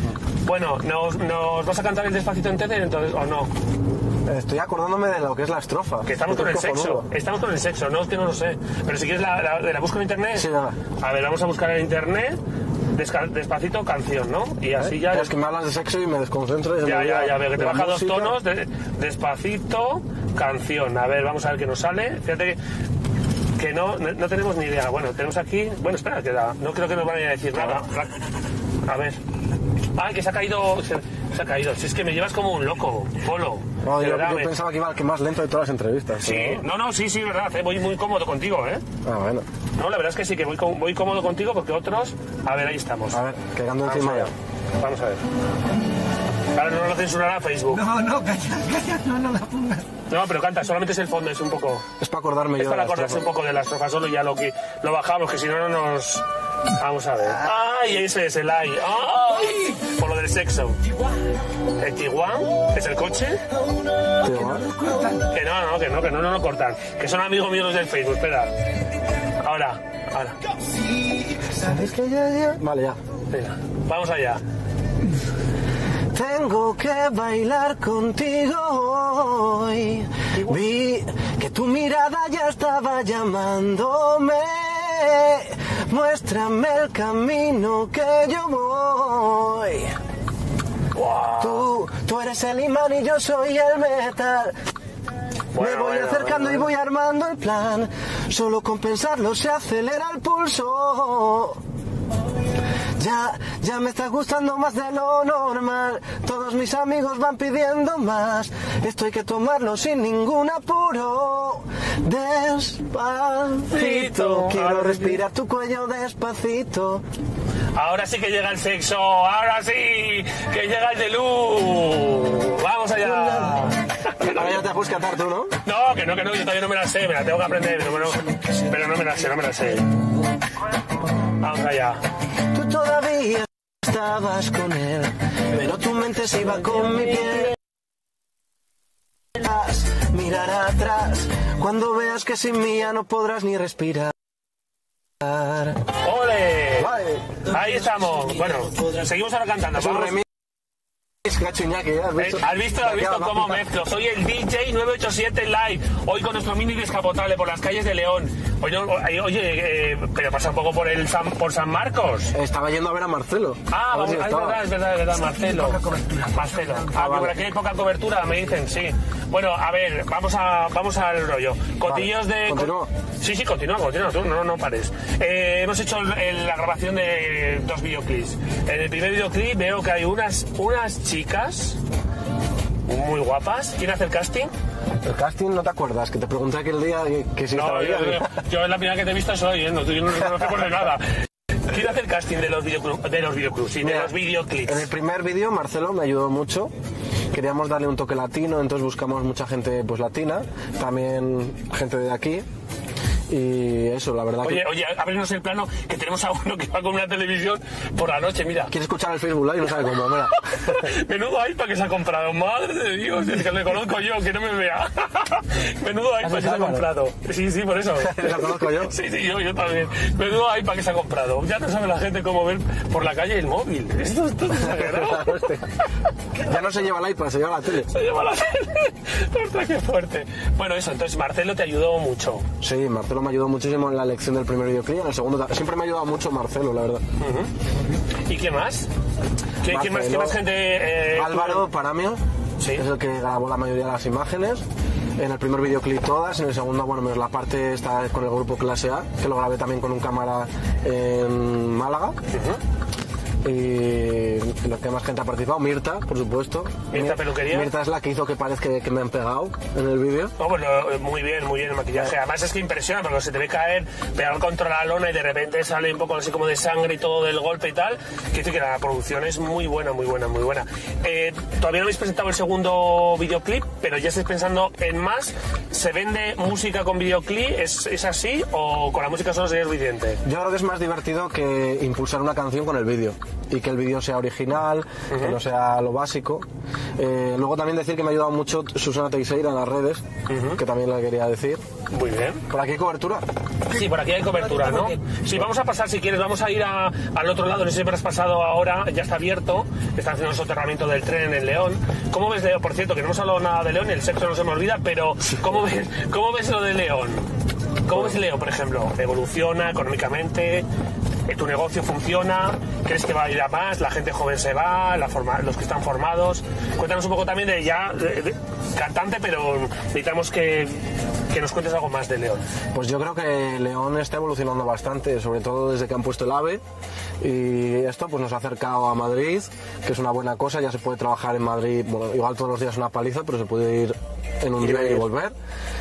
Speaker 1: Bueno, ¿nos, nos vas a cantar el Despacito en Tether entonces o no?
Speaker 2: Estoy acordándome de lo que es la estrofa.
Speaker 1: Que estamos con el
Speaker 2: es
Speaker 1: sexo,
Speaker 2: cojonudo.
Speaker 1: estamos con el sexo, no es que no lo sé, pero si quieres la, la, la busco en internet.
Speaker 2: Sí, venga.
Speaker 1: A ver, vamos a buscar en internet, desca- Despacito canción, ¿no? Y así
Speaker 2: ¿Eh?
Speaker 1: ya...
Speaker 2: Es que me hablas de sexo y me desconcentro. Y se
Speaker 1: Ya,
Speaker 2: me
Speaker 1: ya,
Speaker 2: olvida
Speaker 1: ya veo que te
Speaker 2: la
Speaker 1: baja dos
Speaker 2: música.
Speaker 1: tonos, de- Despacito, canción. A ver, vamos a ver qué nos sale. Fíjate que, que no, no, no tenemos ni idea. Bueno, tenemos aquí... Bueno, espera, que da- no creo que nos vayan a decir nada. A ver. Ay, que se ha caído... Se, se ha caído. Si es que me llevas como un loco, Polo.
Speaker 2: No,
Speaker 1: De
Speaker 2: yo,
Speaker 1: verdad,
Speaker 2: yo
Speaker 1: me-
Speaker 2: pensaba que iba el que más lento de todas las entrevistas.
Speaker 1: Sí,
Speaker 2: pero
Speaker 1: no, no, sí, sí, verdad. eh, Voy muy cómodo contigo, ¿eh?
Speaker 2: no. Ah, bueno.
Speaker 1: No, la verdad es que sí, que voy, có- voy cómodo contigo porque otros... A ver, ahí estamos.
Speaker 2: A ver, que ando
Speaker 1: Vamos
Speaker 2: encima
Speaker 1: allá.
Speaker 2: ya.
Speaker 1: Vamos a ver. Ahora no lo censurará Facebook.
Speaker 5: No, no, calla, calla, no, no la pongas.
Speaker 1: No, pero canta, solamente es el fondo, es un poco...
Speaker 2: Es para acordarme
Speaker 1: Es
Speaker 2: yo
Speaker 1: para
Speaker 2: de la
Speaker 1: acordarse un
Speaker 2: estrofa.
Speaker 1: poco de la estrofa solo y ya lo que lo bajamos, que si no, no nos... Vamos a ver. ¡Ay, ese es el ay! ¡Ay! Por lo del sexo. ¿El Tiguan? ¿Es el coche?
Speaker 2: Tío, ¿eh?
Speaker 1: Que no, no, que no, que no, no lo cortan. Que son amigos míos del Facebook, espera. Ahora, ahora.
Speaker 2: ¿Sabes que ya, ya? Vale, ya.
Speaker 1: Venga, vamos allá.
Speaker 4: Tengo que bailar contigo hoy. Vi que tu mirada ya estaba llamándome. Muéstrame el camino que yo voy. Tú, tú eres el imán y yo soy el metal. Me
Speaker 1: Bueno,
Speaker 4: voy
Speaker 1: bueno,
Speaker 4: acercando
Speaker 1: bueno,
Speaker 4: y voy armando el plan. Solo con pensarlo se acelera el pulso. Ya, ya me está gustando más de lo normal. Todos mis amigos van pidiendo más. Esto hay que tomarlo sin ningún apuro. Despacito. Quiero respirar tu cuello despacito.
Speaker 1: Ahora sí que llega el sexo, ahora sí que llega el de luz. Vamos allá.
Speaker 2: Ahora ya te puedes cantar tú, ¿no?
Speaker 1: No, que no, que no, yo todavía no me la sé, me la tengo que aprender, no, no, pero no me la sé, no me la sé. Vamos allá.
Speaker 4: Tú todavía estabas con él, pero tu mente se iba con mi piel. Mirar atrás cuando veas que sin mí ya no podrás ni respirar.
Speaker 1: ¡Ole!
Speaker 2: Vale.
Speaker 1: Ahí estamos. Bueno, seguimos ahora cantando.
Speaker 2: Es un
Speaker 1: Vamos.
Speaker 2: remix que ha hecho Iñaki, ¿eh? ¿Has
Speaker 1: Eh,
Speaker 2: visto?
Speaker 1: ¿Has visto, has visto cómo mezclo? Soy el D J nueve ocho siete Live, hoy con nuestro mini descapotable por las calles de León. Oye, oye eh, pero pasa un poco por el San, por San Marcos.
Speaker 2: Estaba yendo a ver a Marcelo.
Speaker 1: Ah,
Speaker 2: a ver
Speaker 1: vamos,
Speaker 2: si
Speaker 1: es
Speaker 2: estaba.
Speaker 1: verdad, es verdad, es verdad, Marcelo.
Speaker 5: Poca cobertura.
Speaker 1: Marcelo. Ah,
Speaker 2: Ah, vale.
Speaker 1: por aquí hay poca cobertura, me dicen, sí. Bueno, a ver, vamos a vamos al rollo. Cotillos
Speaker 2: Vale,
Speaker 1: de...
Speaker 2: ¿continúo?
Speaker 1: Sí, sí, continúa, continúa, tú, no, no pares. Eh, hemos hecho el- el- la grabación de dos videoclips. En el primer videoclip veo que hay unas, unas chicas muy guapas. ¿Quién hace el casting?
Speaker 2: El casting, ¿no te acuerdas? Que te pregunté aquel día que, que si
Speaker 1: No,
Speaker 2: estaba
Speaker 1: yo,
Speaker 2: bien.
Speaker 1: yo, yo es la primera que te he visto soy, ¿eh? No, yo no, no te acuerdo de nada. ¿Quién hace el casting de los videoclips? De los videoclips, sí, de
Speaker 2: Mira,
Speaker 1: los videoclips.
Speaker 2: En el primer vídeo Marcelo me ayudó mucho. Queríamos darle un toque latino, entonces buscamos mucha gente pues latina, también gente de aquí. Y eso, la verdad
Speaker 1: Oye,
Speaker 2: que...
Speaker 1: oye, ábrenos el plano, que tenemos a uno que va con una televisión por la noche, mira.
Speaker 2: Quiere escuchar el Facebook Live y no sabe cómo, mira.
Speaker 1: Menudo iPad que se ha comprado, madre de Dios, es que le conozco yo, que no me vea. Menudo iPad que se ha
Speaker 2: Álvaro?
Speaker 1: comprado. Sí, sí, por eso.
Speaker 2: ¿Lo conozco yo?
Speaker 1: Sí, sí, yo, yo también. Menudo iPad que se ha comprado. Ya no sabe la gente cómo ver por la calle el móvil. Esto, esto es exagerado.
Speaker 2: Ya no se lleva el iPad, se lleva la tele.
Speaker 1: Se lleva la tele. Ostras, qué fuerte. Bueno, eso, entonces Marcelo te ayudó mucho.
Speaker 2: Sí, Marcelo me ayudó muchísimo en la elección del primer videoclip, en el segundo ta- siempre me ha ayudado mucho Marcelo, la verdad.
Speaker 1: ¿Y qué más? ¿Qué, ¿qué más, qué
Speaker 2: Marcelo,
Speaker 1: más gente...? eh,
Speaker 2: Álvaro Paramio,
Speaker 1: Sí.
Speaker 2: es el que grabó la mayoría de las imágenes. En el primer videoclip todas, en el segundo, bueno, pues la parte está con el grupo Clase A, que lo grabé también con un cámara en Málaga. Y los que más gente ha participado, Mirta, por supuesto.
Speaker 1: Mirta
Speaker 2: Mir-
Speaker 1: Peluquería.
Speaker 2: Mirta es la que hizo que parezca que me han pegado en el vídeo.
Speaker 1: No, bueno, muy bien, muy bien el maquillaje. Además es que impresiona, porque se te ve caer, pegar contra la lona y de repente sale un poco así como de sangre y todo del golpe y tal. Quiere decir que la producción es muy buena, muy buena, muy buena. Eh, todavía no habéis presentado el segundo videoclip, pero ya estáis pensando en más. ¿Se vende música con videoclip? ¿Es, es así o con la música solo sería suficiente?
Speaker 2: Yo creo que es más divertido que impulsar una canción con el vídeo y que el vídeo sea original, uh-huh. que no sea lo básico. Eh, luego también decir que me ha ayudado mucho Susana Teixeira en las redes, uh-huh. que también la quería decir.
Speaker 1: Muy bien.
Speaker 2: ¿Por aquí hay cobertura?
Speaker 1: Sí, por aquí hay cobertura, ¿no? Sí, vamos a pasar, si quieres, vamos a ir a, al otro lado. No sé si habrás pasado ahora, ya está abierto, están haciendo el soterramiento del tren en León. ¿Cómo ves León? Por cierto, que no hemos hablado nada de León, el sexo no se me olvida, pero ¿cómo ves, cómo ves lo de León? ¿Cómo ves León, por ejemplo? ¿Evoluciona económicamente? ¿Tu negocio funciona? ¿Crees que va a ir a más? ¿La gente joven se va? La forma, ¿los que están formados? Cuéntanos un poco también de ya de, de, cantante, pero necesitamos que, que nos cuentes algo más de León.
Speaker 2: Pues yo creo que León está evolucionando bastante, sobre todo desde que han puesto el AVE, y esto pues nos ha acercado a Madrid, que es una buena cosa. Ya se puede trabajar en Madrid, bueno, igual todos los días una paliza, pero se puede ir en un día y volver.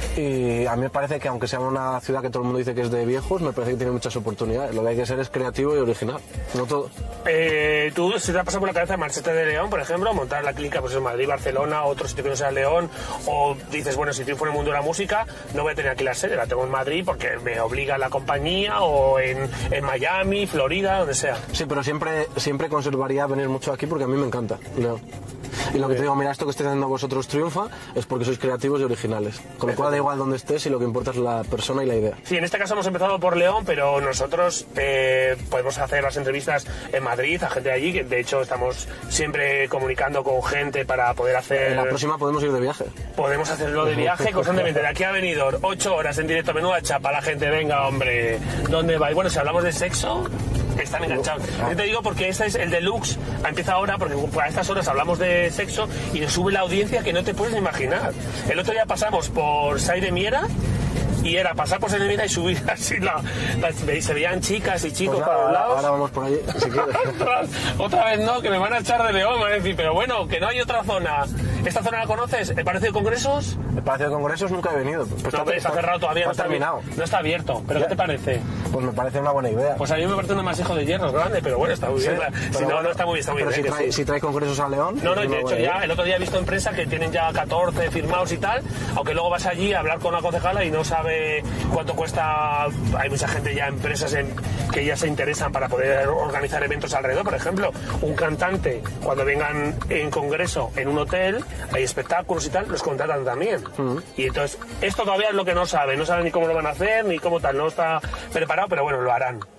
Speaker 2: Y a mí me parece que aunque sea una ciudad que todo el mundo dice que es de viejos, me parece que tiene muchas oportunidades. Lo que hay que ser es creativo y original, no todo.
Speaker 1: Eh, ¿Tú se te ha pasado por la cabeza Marchete de León, por ejemplo, montar la clínica pues en Madrid, Barcelona, otro sitio que no sea León? O dices, bueno, si triunfo en el mundo de la música, no voy a tener aquí la sede, la tengo en Madrid porque me obliga la compañía, o en, en Miami, Florida, donde sea.
Speaker 2: Sí, pero siempre, siempre conservaría venir mucho aquí porque a mí me encanta León. Y lo que te digo, mira, esto que estáis haciendo vosotros triunfa es porque sois creativos y originales. Con lo cual da igual dónde estés y lo que importa es la persona y la idea.
Speaker 1: Sí, en este caso hemos empezado por León, pero nosotros eh, podemos hacer las entrevistas en Madrid a gente de allí, que de hecho estamos siempre comunicando con gente para poder hacer...
Speaker 2: En la próxima podemos ir de viaje.
Speaker 1: Podemos hacerlo de viaje constantemente. De aquí a Benidorm, ocho horas en directo, menuda chapa, la gente, venga, hombre, ¿dónde va? Y bueno, si hablamos de sexo... Están enganchados. Yo te digo porque este es el deluxe, empieza ahora porque a estas horas hablamos de sexo y nos sube la audiencia que no te puedes imaginar. El otro día pasamos por Sai de Miera y era pasar por Sai de Miera y subir así la, la, se veían chicas y chicos
Speaker 2: pues
Speaker 1: para los lados.
Speaker 2: Ahora vamos por allí, si quieres.
Speaker 1: Otra vez no, que me van a echar de León, me van a decir, pero bueno, que no hay otra zona. ¿Esta zona la conoces? ¿El Palacio de Congresos?
Speaker 2: El Palacio de Congresos nunca he venido. Pues
Speaker 1: No,
Speaker 2: está,
Speaker 1: está cerrado todavía, no
Speaker 2: está
Speaker 1: está
Speaker 2: terminado.
Speaker 1: No está abierto, pero ¿qué te parece?
Speaker 2: Pues me parece una buena idea.
Speaker 1: Pues a mí me parece un masijo de hierro grande, pero bueno, está muy
Speaker 2: Sí,
Speaker 1: bien. Si
Speaker 2: pero
Speaker 1: no,
Speaker 2: bueno,
Speaker 1: no está muy bien, está muy
Speaker 2: pero
Speaker 1: bien.
Speaker 2: si
Speaker 1: ¿eh?
Speaker 2: trae,
Speaker 1: Que sí.
Speaker 2: si trae congresos a León...
Speaker 1: No, no,
Speaker 2: yo
Speaker 1: de hecho
Speaker 2: voy a ir.
Speaker 1: ya el otro día he visto en prensa que tienen ya catorce firmados y tal, aunque luego vas allí a hablar con la concejala y no sabe cuánto cuesta. Hay mucha gente ya, empresas en, que ya se interesan para poder organizar eventos alrededor. Por ejemplo, un cantante, cuando vengan en congreso en un hotel, hay espectáculos y tal, los contratan también. Uh-huh. Y entonces, esto todavía es lo que no sabe, no sabe ni cómo lo van a hacer, ni cómo tal, no está preparado, pero bueno, lo harán.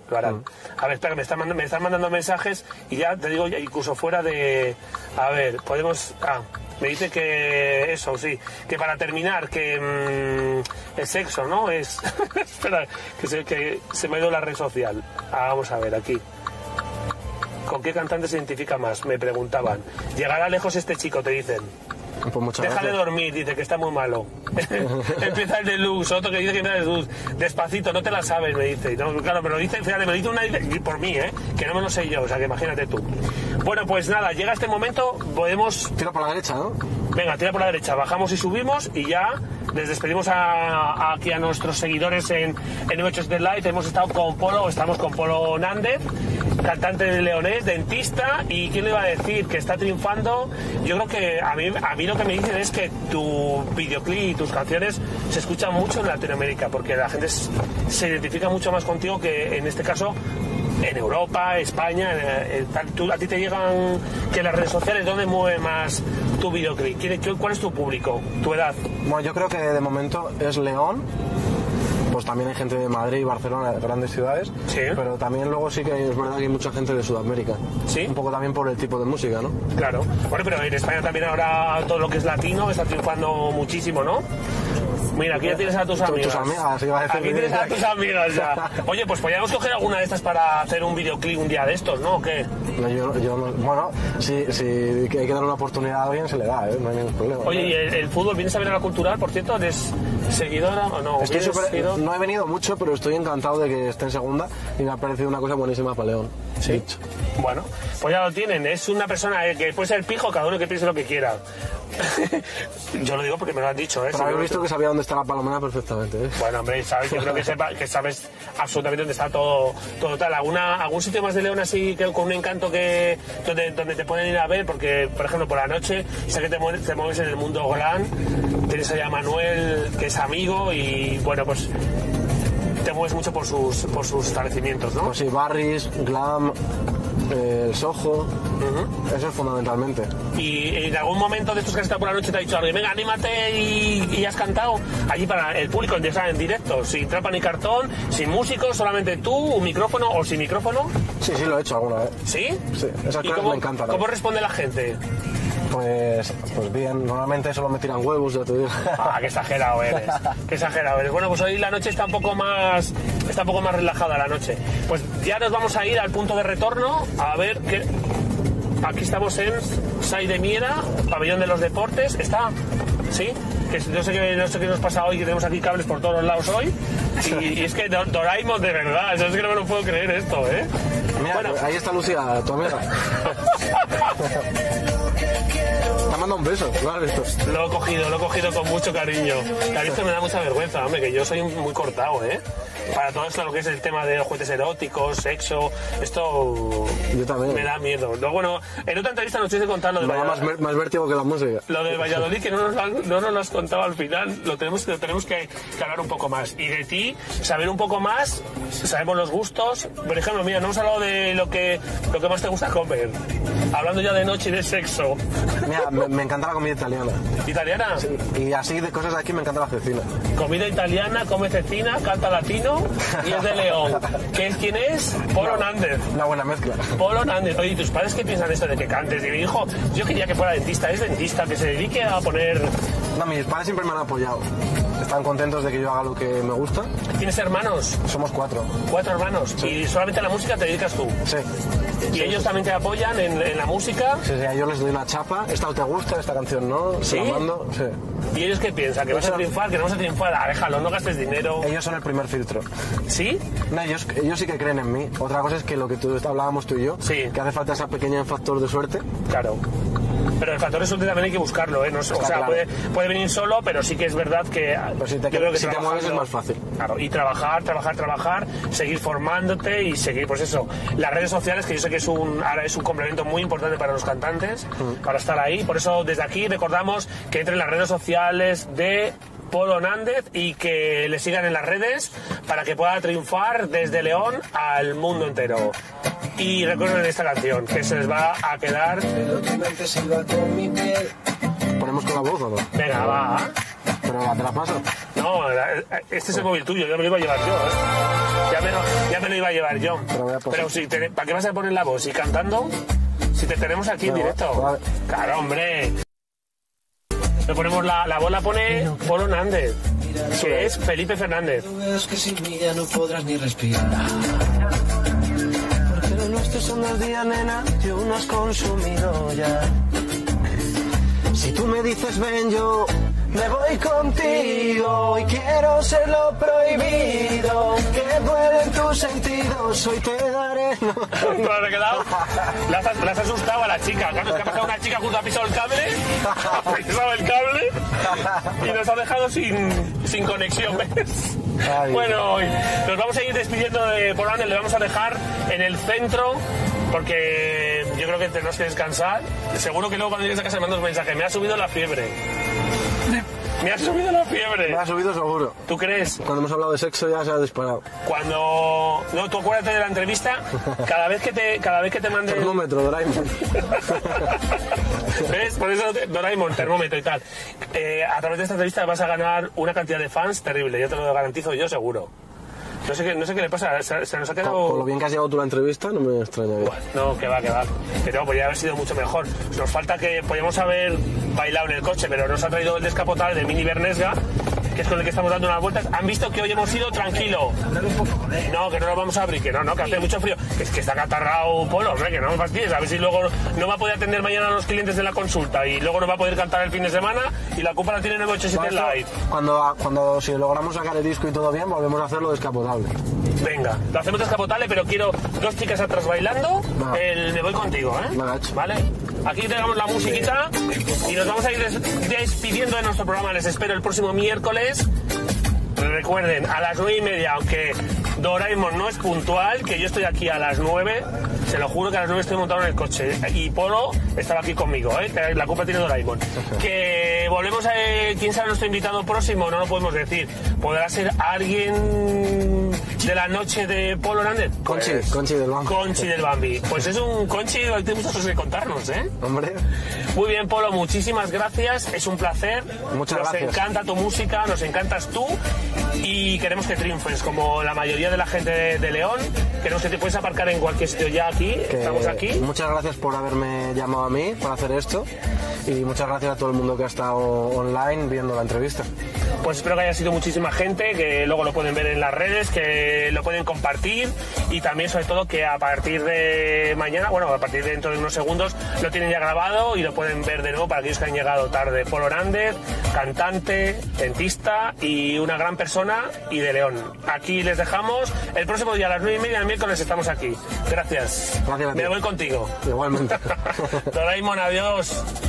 Speaker 1: lo harán.
Speaker 2: Mm.
Speaker 1: A ver, espera, me están, mandando, me están mandando mensajes y ya te digo, ya incluso fuera de... A ver, podemos... Ah, me dice que eso, sí, que para terminar, que mmm, el sexo, ¿no? Es... Espera, que se, que se me ha ido la red social. Ah, vamos a ver, aquí. ¿Con qué cantante se identifica más? Me preguntaban. ¿Llegará lejos este chico? Te dicen.
Speaker 2: Pues muchas
Speaker 1: Déjale
Speaker 2: gracias.
Speaker 1: dormir, dice que está muy malo. Empieza el deluxe, otro que dice que empieza el deluxe. Despacito, no te la sabes, me dice. No, claro, pero lo dice, fíjate, me lo dice una por mí, ¿eh? Que no me lo sé yo, o sea, que imagínate tú. Bueno, pues nada, llega este momento, podemos...
Speaker 2: Tira por la derecha, ¿no?
Speaker 1: Venga, tira por la derecha, bajamos y subimos y ya les despedimos a, a- aquí a nuestros seguidores en, en nueve ochenta Live. Hemos estado con Polo, estamos con Polo Nández, cantante de leonés, dentista, y ¿quién le iba a decir? Que está triunfando. Yo creo que a mí, a mí lo que me dicen es que tu videoclip y tus canciones se escuchan mucho en Latinoamérica, porque la gente s- se identifica mucho más contigo que en este caso en Europa, España, eh, eh, tal. Tú- a ti te llegan que las redes sociales, ¿dónde mueve más tu videoclip? ¿Quién- qué- ¿Cuál es tu público, tu edad?
Speaker 2: Bueno, yo creo que de momento es León. Pues también hay gente de Madrid y Barcelona, grandes ciudades.
Speaker 1: Sí.
Speaker 2: Pero también luego sí que es verdad que hay mucha gente de Sudamérica.
Speaker 1: Sí.
Speaker 2: Un poco también por el tipo de música, ¿no?
Speaker 1: Claro. Bueno, pero en España también ahora todo lo que es latino está triunfando muchísimo, ¿no? Mira, aquí ya tienes a tus
Speaker 2: Tu-
Speaker 1: amigas.
Speaker 2: tus amigas, iba a decir.
Speaker 1: Aquí tienes a tus amigas ya. Oye, pues podríamos coger alguna de estas para hacer un videoclip un día de estos, ¿no? ¿O qué?
Speaker 2: No, yo, yo no- bueno, si, si hay que darle una oportunidad a alguien, se le da, ¿eh? No hay ningún problema.
Speaker 1: Oye, ¿y el, el fútbol? ¿Vienes a ver a la cultural, por cierto? ¿Eres seguidora o no?
Speaker 2: Estoy
Speaker 1: ¿Vienes
Speaker 2: súper-
Speaker 1: seguidor?
Speaker 2: no he venido mucho, pero estoy encantado de que esté en segunda y me ha parecido una cosa buenísima para León.
Speaker 1: Sí.
Speaker 2: Dicho.
Speaker 1: Bueno, pues ya lo tienen. Es una persona eh, que puede ser pijo, cada uno que piense lo que quiera. Yo lo digo porque me lo han dicho, ¿eh?
Speaker 2: Pero
Speaker 1: Si
Speaker 2: habéis
Speaker 1: no-
Speaker 2: visto que sabía dónde está la palomera perfectamente, ¿eh?
Speaker 1: Bueno, hombre, sabes, yo creo que, sepa, que sabes absolutamente dónde está todo, todo tal. ¿Alguna, ¿Algún sitio más de León así que con un encanto que donde, donde te pueden ir a ver? Porque, por ejemplo, por la noche, sé que te mueves, te mueves en el mundo glam, tienes allá a Manuel, que es amigo, y bueno, pues te mueves mucho por sus, por sus establecimientos, ¿no?
Speaker 2: Pues sí, Barris, Glam, eh, el Soho, eso es fundamentalmente.
Speaker 1: Y en algún momento de estos que has estado por la noche te ha dicho alguien, venga, anímate y, y has cantado allí para el público, en, en directo, sin trampa ni cartón, sin músicos, solamente tú, un micrófono o sin micrófono.
Speaker 2: Sí, sí, lo he hecho alguna vez.
Speaker 1: ¿Sí?
Speaker 2: Sí, esas
Speaker 1: ¿Y
Speaker 2: cosas
Speaker 1: cómo,
Speaker 2: me encantan.
Speaker 1: ¿Cómo responde la gente?
Speaker 2: Pues, pues bien, normalmente solo me tiran huevos, ya te digo.
Speaker 1: Ah, qué exagerado eres, qué exagerado eres. Bueno, pues hoy la noche está un poco más, está un poco más relajada la noche. Pues ya nos vamos a ir al punto de retorno a ver qué. Aquí estamos en Sai de Miera, pabellón de los deportes. ¿Está? ¿Sí? Que no sé qué, no sé qué nos pasa hoy, que tenemos aquí cables por todos los lados hoy. Y, y es que Do- Doraemon, de verdad, eso es que no me lo puedo creer esto, ¿eh?
Speaker 2: Mira,
Speaker 1: Bueno,
Speaker 2: ahí está Lucía, tu amiga. Te manda un beso, ¿lo has visto?
Speaker 1: lo he cogido, lo he cogido con mucho cariño. Claro, esto me da mucha vergüenza, hombre, que yo soy muy cortado, ¿eh? Para todo esto, lo que es el tema de juguetes eróticos, sexo, esto
Speaker 2: Yo también.
Speaker 1: me da miedo. Luego, bueno, en otra entrevista nos tienes que contar lo de
Speaker 2: Me da más,
Speaker 1: Valladolid,
Speaker 2: ver- más vértigo que la música.
Speaker 1: lo de Valladolid, que no nos, lo han- no nos lo has contado al final, lo tenemos, lo tenemos que, que hablar un poco más. Y de ti, saber un poco más, sabemos los gustos. Por ejemplo, mira, no hemos hablado de lo que, lo que más te gusta comer. Hablando ya de noche y de sexo.
Speaker 2: Mira, me, me encanta la comida italiana.
Speaker 1: ¿Italiana?
Speaker 2: Y así de cosas de aquí me encanta la cecina.
Speaker 1: Comida italiana, come cecina, canta latino y es de León. ¿Qué es, ¿Quién es? Polo Nández.
Speaker 2: Una buena mezcla.
Speaker 1: Polo Nández. Oye, ¿y tus padres qué piensan de esto de que cantes? Y mi hijo, yo quería que fuera dentista, es dentista, que se dedique a poner...
Speaker 2: No, mis padres siempre me han apoyado. Están contentos de que yo haga lo que me gusta.
Speaker 1: ¿Tienes hermanos?
Speaker 2: Somos cuatro.
Speaker 1: Cuatro hermanos. Y solamente a la música te dedicas tú.
Speaker 2: Sí.
Speaker 1: Y ellos también te apoyan en, en la música.
Speaker 2: Sí, sí, yo les doy una chapa. Esta te gusta, esta canción no.
Speaker 1: ¿Sí?
Speaker 2: Se la mando. Sí.
Speaker 1: ¿Y ellos qué piensan? ¿Que vas a triunfar? ¿Que no vas a triunfar? Ah, déjalo, no gastes dinero.
Speaker 2: Ellos son el primer filtro.
Speaker 1: ¿Sí?
Speaker 2: No, ellos, ellos sí que creen en mí. Otra cosa es que lo que tú hablábamos tú y yo,
Speaker 1: Sí.
Speaker 2: que hace falta ese pequeño factor de suerte.
Speaker 1: Claro. Pero el factor de suerte también hay que buscarlo, ¿eh? No, sé, o
Speaker 2: Está
Speaker 1: sea,
Speaker 2: claro.
Speaker 1: puede, puede venir solo, pero sí que es verdad que...
Speaker 2: Pero si te,
Speaker 1: yo creo que
Speaker 2: si te mueves es
Speaker 1: trabajando-
Speaker 2: más fácil.
Speaker 1: Claro, y trabajar, trabajar, trabajar, seguir formándote y seguir, pues eso, las redes sociales, que yo sé que es un, ahora es un complemento muy importante para los cantantes, para estar ahí. Por eso, desde aquí recordamos que entren en las redes sociales de Polo Nández y que le sigan en las redes para que pueda triunfar desde León al mundo entero. Y recuerden esta canción, que se les va a quedar...
Speaker 2: ¿Ponemos con la voz o no?
Speaker 1: Venga, va.
Speaker 2: Pero te la paso.
Speaker 1: No, No, este es el móvil tuyo, ya me lo iba a llevar yo, ¿eh? Ya me lo, ya me lo iba a llevar yo.
Speaker 2: Pero voy a posar.
Speaker 1: Pero si te, ¿para qué vas a poner la voz? ¿Y cantando? Si te tenemos aquí en
Speaker 2: Vale,
Speaker 1: directo.
Speaker 2: vale.
Speaker 1: Claro, hombre. Le ponemos la, la voz la pone Polo Hernández, que es Felipe Fernández.
Speaker 4: Tú ves que sin mí ya no podrás ni respirar. Porque lo nuestro son dos días, nena, y uno has consumido ya. Si tú me dices ven, yo me voy contigo y quiero ser lo prohibido. Que vuelen tus sentidos, hoy te daré. No.
Speaker 1: ¿Cómo le ha quedado? Le has, le has asustado a la chica. Claro, es que ha pasado una chica justo ha pisado el cable, ha pisado el cable y nos ha dejado sin, sin conexión. ¿Ves?
Speaker 2: Ay.
Speaker 1: Bueno, hoy nos vamos a ir despidiendo de Polo Hernández, le vamos a dejar en el centro porque yo creo que tenemos que descansar. Seguro que luego cuando llegues a casa me mandas un mensaje. Me ha subido la fiebre. Me ha subido la fiebre.
Speaker 2: Me ha subido seguro.
Speaker 1: ¿Tú crees?
Speaker 2: Cuando hemos hablado de sexo ya se ha disparado.
Speaker 1: Cuando... No, tú acuérdate de la entrevista. Cada vez que te, cada vez que te mande...
Speaker 2: Termómetro, Doraemon.
Speaker 1: ¿Ves? Por eso Doraemon, termómetro y tal. Eh, a través de esta entrevista vas a ganar una cantidad de fans terrible. Yo te lo garantizo yo seguro. No sé qué, no sé qué le pasa, se, se nos ha quedado...
Speaker 2: Con, con lo bien que has llevado tú la entrevista, no me extrañaría.
Speaker 1: Bueno, no, que va, que va. Pero podría haber sido mucho mejor. Nos falta que podíamos haber bailado en el coche, pero nos ha traído el descapotable de Mini Bernesga, que es con el que estamos dando unas vueltas. Han visto que hoy hemos ido tranquilo. No, que no nos vamos a abrir, que no, no, que hace mucho frío. Que es que está catarrado Polo, hombre, que no me fastidies. A ver si luego no va a poder atender mañana a los clientes de la consulta y luego no va a poder cantar el fin de semana y la culpa la tiene nueve ocho siete Live.
Speaker 2: Cuando, cuando si logramos sacar el disco y todo bien, volvemos a hacerlo descapotable.
Speaker 1: Venga, lo hacemos descapotable, pero quiero dos chicas atrás bailando.
Speaker 2: Va.
Speaker 1: El me voy contigo, ¿eh?
Speaker 2: Va, hecho.
Speaker 1: Vale. Aquí tenemos la musiquita y nos vamos a ir des- despidiendo de nuestro programa. Les espero el próximo miércoles. Recuerden, a las nueve y media, aunque Doraemon no es puntual, que yo estoy aquí a las nueve, se lo juro que a las nueve estoy montado en el coche. Y Polo estaba aquí conmigo, ¿eh? Que la culpa tiene Doraemon. Que volvemos a... ¿Quién sabe nuestro invitado próximo? No lo podemos decir. ¿Podrá ser alguien de la noche de Polo Hernández?
Speaker 2: Conchi,
Speaker 1: Pues,
Speaker 2: Conchi del Bambi.
Speaker 1: Conchi del Bambi. Pues es un Conchi, tiene muchas cosas que contarnos, ¿eh?
Speaker 2: Hombre,
Speaker 1: Muy bien, Polo, muchísimas gracias. Es un placer.
Speaker 2: Muchas
Speaker 1: nos
Speaker 2: gracias.
Speaker 1: encanta tu música, nos encantas tú y queremos que triunfes como la mayoría de la gente de, de León. Queremos que te puedes aparcar en cualquier sitio ya aquí.
Speaker 2: que
Speaker 1: Estamos aquí.
Speaker 2: muchas gracias por haberme llamado a mí para hacer esto y muchas gracias a todo el mundo que ha estado online viendo la entrevista.
Speaker 1: Pues espero que haya sido muchísima gente, que luego lo pueden ver en las redes, que lo pueden compartir y también sobre todo que a partir de mañana, bueno, a partir de dentro de unos segundos lo tienen ya grabado y lo pueden ver de nuevo para aquellos que han llegado tarde. Polo Hernández, cantante, dentista y una gran persona y de León. Aquí les dejamos. El próximo día a las nueve y media del miércoles estamos aquí. Gracias.
Speaker 2: Gracias a ti.
Speaker 1: Me voy contigo.
Speaker 2: Igualmente.
Speaker 1: Doraemon, adiós.